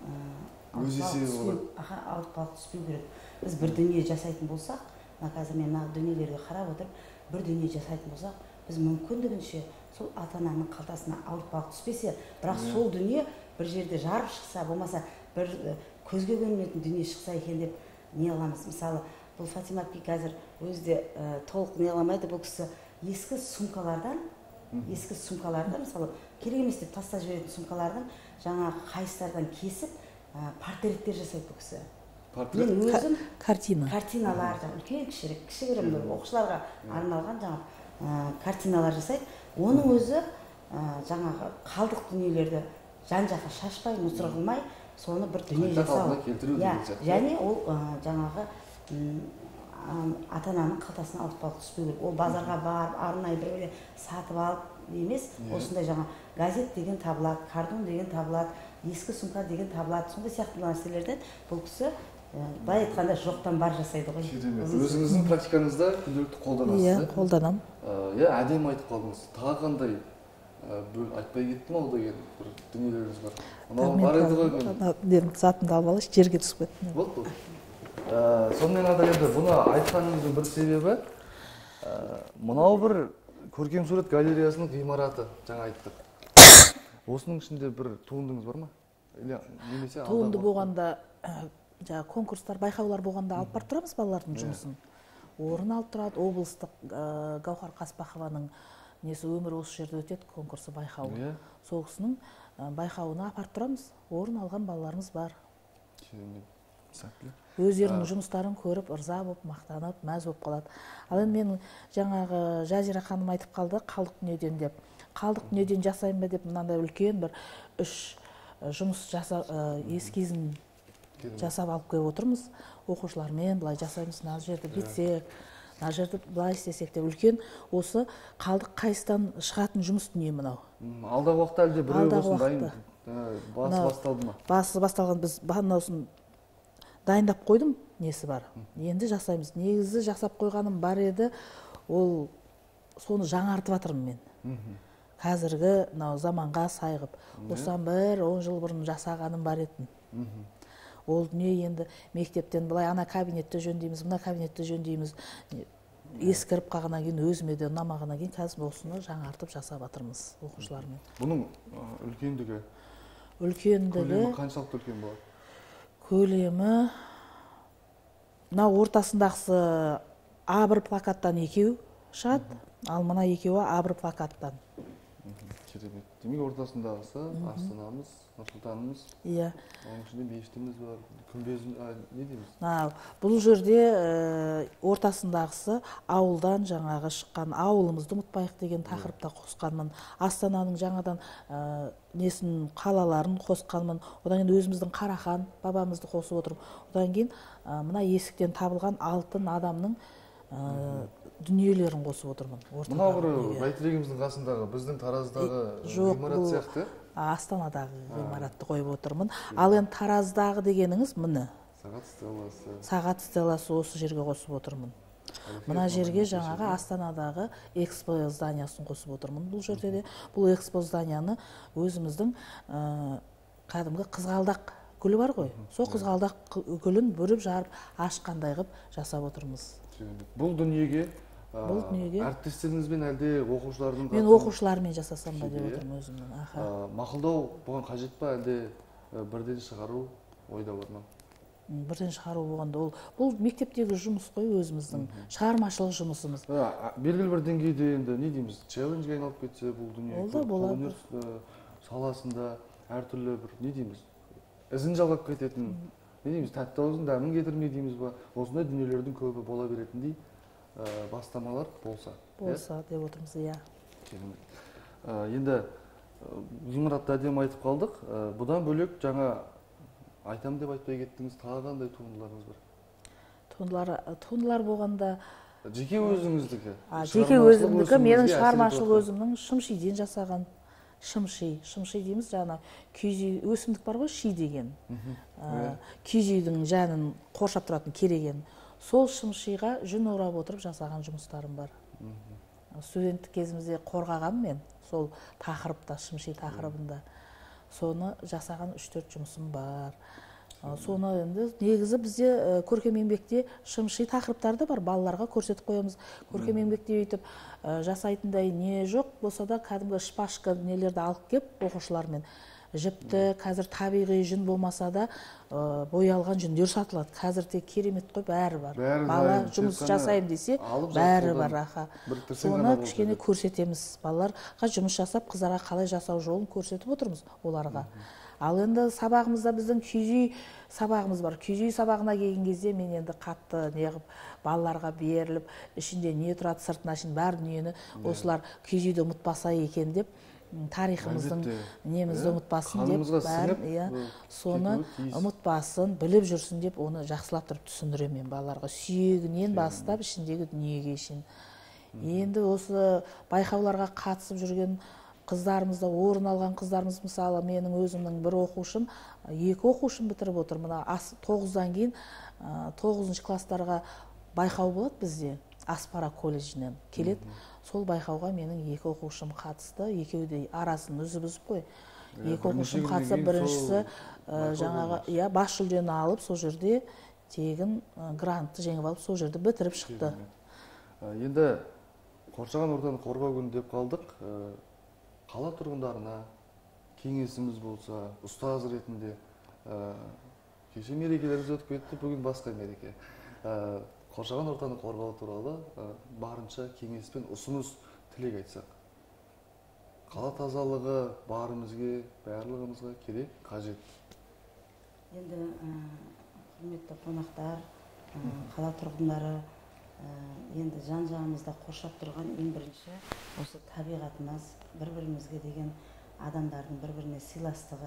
ауыртпалық түспеу керек. Біз бір дүние жасайтын болсақ, қазір мен мына дүниелерге қарап отырып, бір дүние жасайтын болсақ, біз мүмкіндігінше сол ата-ананың қалтасына ауыртпалық түспесе, бірақ сол дүние бір жерде жарып шықса, болмаса бір көзге көрінетін дүние шықса екен деп не аламыз. Мысалы, бұл Фатима әпке қазір өзі де толық не аламайды, бұл кісі ескі сумкалардан, мысалы, керек емес деп тастап жіберетін сумкалардың жаңа қайыстардан кесіп портреттер жасайды бұл кісі. Мен өзім картиналар, үлкен кішігірім оқушыларға арналған жаңа картиналар жасайды. Оның өзі жаңағы қалдық дүниелерді жан-жаққа шашпай, мұсыр қылмай, соны бір дүние жасау. Және ол жаңағы ата-ананың қалтасына ауыртпалық түспеу керек. Ол базарға барып, арнайы бір сатып алып емес, осындай жаңа газет деген табылады, картон деген табылады, ескі сумка деген табылады. Сондай сияқты нәрселерден бұл кісі былай айтқанда жоқтан бар жасайды ғой. Өзіңіздің практикаңызда күнделікті қолданасыз? Иә, қолданамын. Әдемі айтып қалдыңыз. Тағы қандай айтпай кеттім ау деген бір дүниелеріңіз бар. Мынау бар еді ғой мен. Затымды алып алайыншы, жерге түсіп кеттім. Болды. Сонымен қатар енді бұны айтқанымыздың бір себебі, мынау бір көркемсурет галереясының ғимараты, жаңа айттық. Осының ішінде бір туындыңыз бар ма? Туынды болғанда, конкурстар, байқаулар болғанда алып барып тұрамыз балалардың жұмысын. Орын алып тұрады, облыстық Гаухар Қаспақованың несі өмір осы жерде өтеді, конкурсы байқауы. Сол кісінің байқауына апарып тұрамыз, орын алған балаларымыз бар. Өздерінің жұмыстарын көріп, ырза болып, мақтанып, мәз болып қалады. Ал енді мен жаңағы Жазира ханым айтып қалды, қалдық дүниеден деп. Қалдық дүниеден жасайын ба деп, мынандай үлкен бір 3 жұмыс ескизін жасап алып келіп отырмыз. Оқушылармен былай жасаймыз, мына жерді бүйтсек, мына жерді былай істесек деп үлкен осы қалдық қайыстан шығатын жұмыс дүние мынау. Алдағы уақытта әлде біреу болсын дайын? Басы басталды ма? Басы басталған, біз бағанаусын дайындап қойдым, несі бар. Енді жасаймыз. Негізі жасап қойғаным бар еді, ол соны жаңартып жатырмын мен. Қазіргі заманға сайғып. Осыдан бір 10 жыл бұрын жасағаным бар еді. Ол дүние енді мектептен былай ана кабинетті жөндейміз, мына кабинетті жөндейміз. Ескіріп қалғаннан кейін, өзіме де ұнамағаннан кейін қазір осыны жаңартып жасап жатырмыз оқушылармен. Бұның үлкендігі? Көлемі қаншалықты үлкен болады? Көлемі мына ортасындағысы А1 плакаттан 2 шығады, ал мына екеуі А1 плакаттан. Керемет. Демек ортасындағысы Астанамыз, Нұрсұлтанымыз. Иә. Оның ішінде мешітіміз бар, күмбезіміз, не дейміз? Бұл жерде ортасындағысы ауылдан жаңағы шыққан, ауылымызды ұмытпайық деген тақырыпта қосқанмын. Астананың жаңадан несін қалаларын қосқанмын. Одан кейін өзіміздің Қарахан бабамызды қосып отырмын. Одан кейін мына есіктен табылған алтын адамның дүниелерін қосып отырмын. Мынау бір бәйтерегіміздің қасындағы, біздің Тараздағы ғимарат сияқты? Астанадағы ғимаратты қойып отырмын. Ал енді Тараздағы дегеніңіз міне. Сағат стелласы осы жерге қосып отырмын. Мына жерге жаңағы Астанадағы экспо зданиясын қосып отырмын. Бұл жерде де бұл экспо зданияны өзіміздің кәдімгі қызғалдақ гүлі бар ғой. Сол қызғалдақ гүлін бүріп жарып ашқандай қып жасап отырмыз. Бұл дүниеге әріптестеріңізбен әлде оқушылардың? Мен оқушылармен жасасам ба деп отырмын өзімнің. Мақұлдау бұған қажет па, әлде бірден шығару ойда бар ма? Бірден шығару болғанда бұл мектептегі жұмыс қой, өзіміздің шығармашылық жұмысымыз. Белгілі бір деңгейде енді не дейміз, челленджге айналып кетсе бұл дүние, қолөнер саласында әртүрлі бір не дейміз, ізін жалғап кететін, не дейміз, тәтті аузын дәмін кетірмей дейміз ба, осындай дүниелердің көбі бола беретіндей бастамалар болса. Болса деп отырмыз, иә. Енді ғимаратты әдемі айтып қалдық. Бұдан бөлек жаңа айтам деп айтпай кеттіңіз, тағы қандай туындыларыңыз бар? Туындылар болғанда Жеке өзіңіздікі? Жеке өзімдікі, менің шығармашылық өзімнің шымшиден жасаған. Шымши дейміз, жаңа күйзей өсімдік бар ғой, ши деген. Күйзейдің жанын қоршап тұратын кереген. Сол шымшиға жүн орап отырып жасаған жұмыстарым бар. Студенттік кезімізде қорғаған мен, сол тақырыпта, шымши тақырыбында. Соны жасаған 3-4 жұмысым бар. Соны енді негізі бізде көркем еңбекте шымши тақырыптарды бар, балаларға көрсетіп қоямыз. Көркем еңбекте өйтіп жасайтындай не жоқ болса да, кәдімгі шпашка нелерді алып кеп оқушылармен жіпті, қазір табиғи жүн болмаса да боялған жүндер сатылады. Қазір тек керемет қой, бәрі бар. Бала жұмыс жасайым десе, бәрі бар. Соны кішкене көрсетеміз. Балаларға жұмыс жасап, қыздарға қалай жасау жолын көрсетіп отырмыз оларға. Ал енді сабағымызда біздің күйзей сабағымыз бар. Күйзей сабағына келген кезде мен енді қатты неғып балаларға беріліп, ішінде не тұрады, сыртына шын бәр дүниені осылар күйзейді ұмытпаса екен деп, тарихымыздың немізді ұмытпасын деп, бәрін соны ұмытпасын, біліп жүрсін деп, оны жақсылап тұрып түсіндіремін балаларға. Сүйегінен бастап ішіндегі дүниеге шын. Енді осы байқауларға қатысып жүрген қыздарымызда, орын алған қыздарымыз, мысалы, менің өзімнің бір оқушым, 2 оқушым бітіріп отыр. Мына 9-дан кейін 9-шы класстарға байқау болады бізде, Аспара колледжінен келеді. Сол байқауға менің 2 оқушым қатысты, екеуі де арасын үзіп қой. 2 оқушым қатысып, біріншісі жаңағы бас жүлдені алып, сол жерде тегін грантты жеңіп алып, сол жерде бітіріп шықты. Енді қоршаған ортаны қорғау күні деп қалдық. Қала тұрғындарына кеңесіміз болса, ұстаз ретінде, кеше мерекелеріміз өтіп кетті, бүгін басқа мереке. Қоршаған ортаны қорғау туралы барынша кеңес пен ұсыныс тілек айтсақ. Қала тазалығы барымызға, барлығымызға керек, қажет. Енді құрметті қонақтар, қала тұрғындары, енді жан-жағымызда қоршап тұрған ең бірінші осы табиғатымыз, бір-бірімізге деген адамдардың бір-біріне сыйластығы,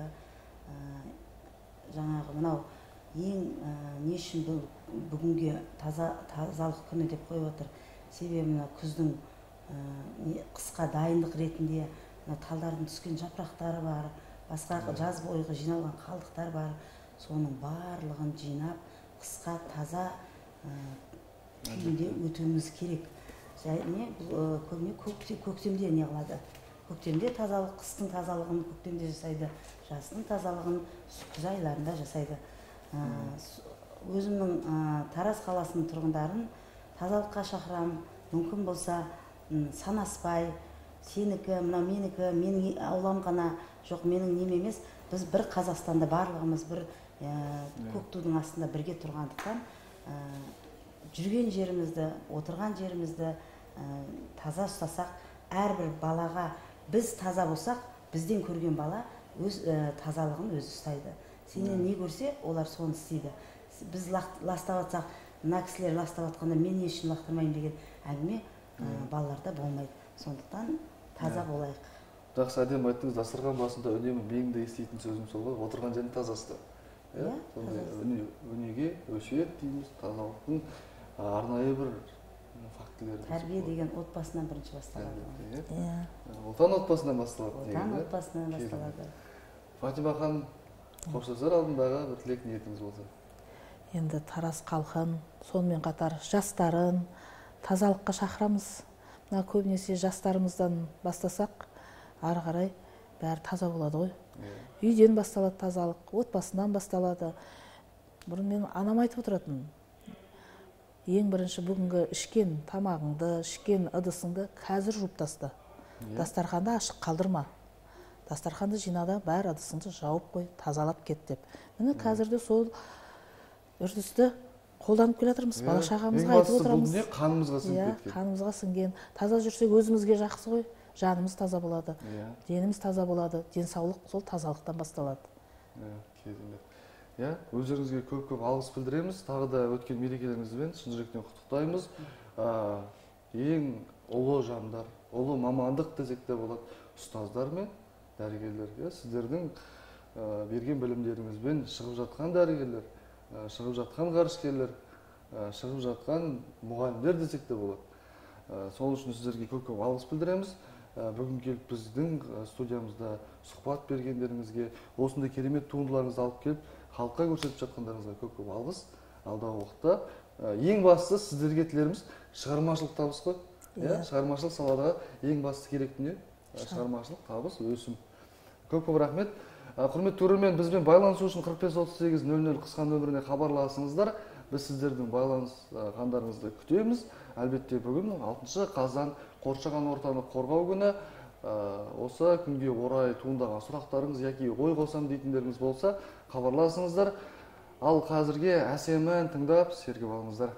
жаңағы мынау ең не үшін бүгінге тазалық күні деп қойып отыр. Себебі мына күздің қысқа дайындық ретінде талдардың түскен жапырақтары бар, басқа жаз бойғы жиналған қалдықтар бар. Соның барлығын жинап, қысқа таза күйінде өтуіміз керек. Және көбіне көктемде не қылады? Көктемде тазалық, қыстың тазалығын көктемде жасайды, жаздың тазалығын күз айларында жасайды. Өзімнің Тараз қаласының тұрғындарын тазалыққа шақырамын. Мүмкін болса, санаспай, сенікі, мына менікі, менің аулам ғана жоқ, менің нем емес. Біз бір Қазақстанда барлығымыз бір көк тудың астында бірге тұрғандықтан, жүрген жерімізді, отырған жерімізді таза ұстасақ, әрбір балаға біз таза болсақ, бізден көрген бала өз тазалығын өзі ұстайды. Сенен не көрсе, олар соны істейді. Біз ластап атсақ, мына кісілер ластап атқанда мен не үшін лақтырмайын деген әңгіме балаларда болмайды. Сондықтан таза болайық. Жақсы, әдемі айттыңыз. Дастархан басында үнемі менің де еститін сөзім сол ғой, отырған жердің тазасы. Өнеге өсиет дейміз, тазалықтың арнайы бір фактілер. Тәрбие деген отбасынан бірінші басталады. Отан отбасынан басталады. Отан отбасынан басталады. Фатима ханым, қоштасар алдындағы бір тілек ниетіңіз болса. Енді Тараз халқын, сонымен қатар жастарын тазалыққа шақырамыз. Мына көбінесе жастарымыздан бастасақ, ары қарай бәрі таза болады ғой. Үйден басталады тазалық, отбасынан басталады. Бұрын мен анам айтып отыратын. Ең бірінші бүгінгі ішкен тамағыңды, ішкен ыдысыңды қазір жуып таста. Дастарханды ашық қалдырма. Дастарханды жинада бәр ыдысыңды жауып қой, тазалап кет деп. Міне қазірде сол үрдісті қолданып келе жатырмыз. Бала шағамызға айтып отырамыз. Бұл не қанымызға сіңіп кеткен. Қанымызға сіңген. Таза жүрсек өзімізге жақсы ғой. Жанымыз таза болады, деніміз таза болады, денсаулық сол тазалықтан басталады. Өздеріңізге көп-көп алғыс білдіреміз. Тағы да өткен мерекелеріңізбен шын жүректен құттықтаймыз. ең ұлы жандар, ұлы мамандық десек те болады, ұстаздар мен дәрігерлер. Сіздердің берген білімдеріңізбен шығып жатқан дәрігерлер, шығып жатқан ғарышкерлер, шығып жатқан мұғалімдер десек те болады. Сол үшін сіздерге көп-көп алғыс білдіреміз. Бүгін келіп біздің студиямызда сұхбат бергендеріңізге, осындай керемет туындыларыңызды алып келіп, халыққа көрсетіп жатқандарыңызға көп-көп алғыс. Алдағы уақытта ең бастысы сіздерге тілеріміз шығармашылық табыс қой. Шығармашылық саладағы ең басты керек дүние шығармашылық табыс, өсім. Көп-көп рахмет. Құрметті көрермен, бізбен байланысу үшін 45-38-00 қысқа нөміріне хабарласыңыздар. Біз сіздердің байланысқандарыңызды күтеміз. Әлбетте бүгін 6 қазан қоршаған ортаны қорғау күні. Осы күнге орай туындаған сұрақтарыңыз яки ой қосам дейтіндеріңіз болса, хабарласыңыздар. Ал қазірге әсем ән тыңдап сергіп алыңыздар.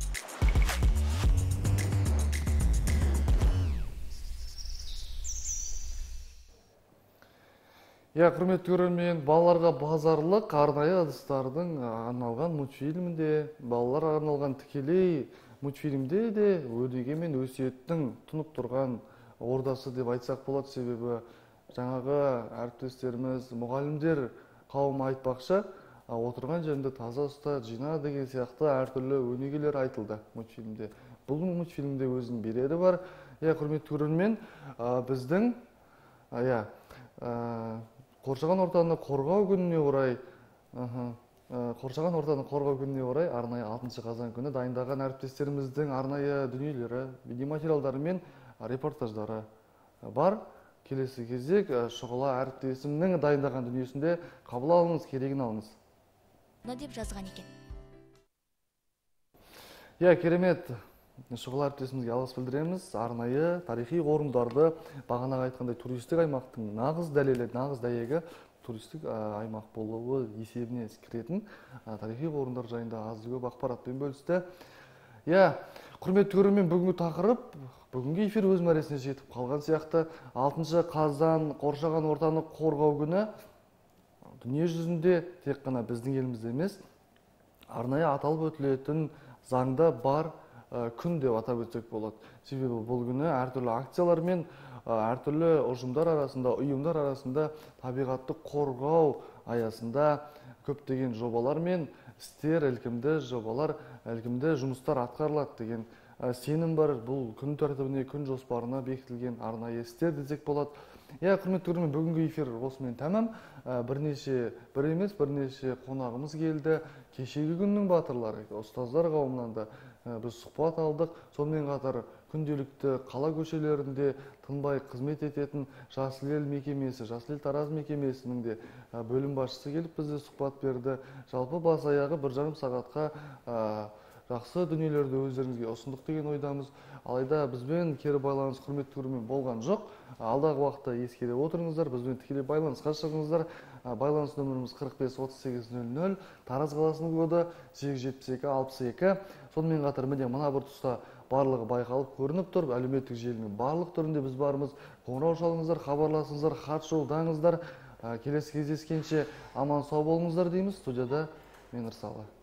Құрметті көрермен, балаларға базарлық арнайы ыдыстардың арналған мультфильмінде, балаларға арналған тікелей мультфильмде де өнеге мен өсиеттің тұнып тұрған ордасы деп айтсақ болады. Себебі жаңағы әріптестеріміз, мұғалімдер қауымы айтпақшы, отырған жерінде таза ұста, жина деген сияқты әртүрлі өнегелер айтылды мультфильмде. Бұл мультфильмде өзінің берері бар. Құрметті көрермен, біздің қоршаған ортаны қорғау күніне орай арнайы 6 қазан күні дайындаған әріптестеріміздің арнайы дүниелері, видеоматериалдары мен репортаждары бар. Келесі кезек шұғыла әріптесімнің дайындаған дүниесінде қабыл алыңыз, керегін алыңыз. Деп жазған екен. Керемет. Шұғыла әріптесімізге алғыс білдіреміз. Арнайы тарихи орындарды, бағанағы айтқандай туристік аймақтың нағыз дәлелі, нағыз дәйегі туристік аймақ болуы есебіне кіретін тарихи орындар жайында аз-көп ақпаратпен бөлісті. Құрметті көрермен, бүгінгі тақырып, бүгінгі эфир өз мәресіне жетіп қалған сияқты. 6 қазан қоршаған ортаны қорғау күні дүние жүзінде тек қана біздің елімізде емес, арнайы аталып өтілетін заңда бар күн деп атап өтсек болады. Себебі бұл күні әртүрлі акциялар мен әртүрлі ұжымдар арасында, ұйымдар арасында табиғатты қорғау аясында көптеген жобалар мен істер, ілкімді жобалар, ілкімді жұмыстар атқарылады деген сенім бар. Бұл күн тәртібіне, күн жоспарына бекітілген арнайы істер десек болады. Құрметті көрермен, бүгінгі эфир осымен тәмам. Бірнеше қонағымыз келді. Кешегі күннің батырлары, ұстаздар қауымынан да біз сұхбат алдық. Сонымен қатар күнделікті қала көшелерінде тынбай қызмет ететін Жасыл ел мекемесі, Жасыл ел Тараз мекемесінің де бөлім басшысы келіп бізде сұхбат берді. Жалпы бас аяғы 1,5 сағатқа жақсы дүниелерді өздеріңізге ұсындық деген ойдамыз. Алайда бізбен кері байланыс, құрметті көрермен, болған жоқ. Алдағы уақытта ескере отырыңыздар, бізбен тікелей байланысқа шығыңыздар. Байланыс нөміріміз 45-38-00, Тараз қаласының коды 872-62. Сонымен қатар мына бір тұста барлығы байқалып көрініп тұр. Әлеуметтік желінің барлық түрінде біз бармыз. Қоңырау шалыңыздар, хабарласыңыздар, хат жолдаңыздар. Келесі кездескенше аман сау болыңыздар дейміз. Студияда мен Ырсалы.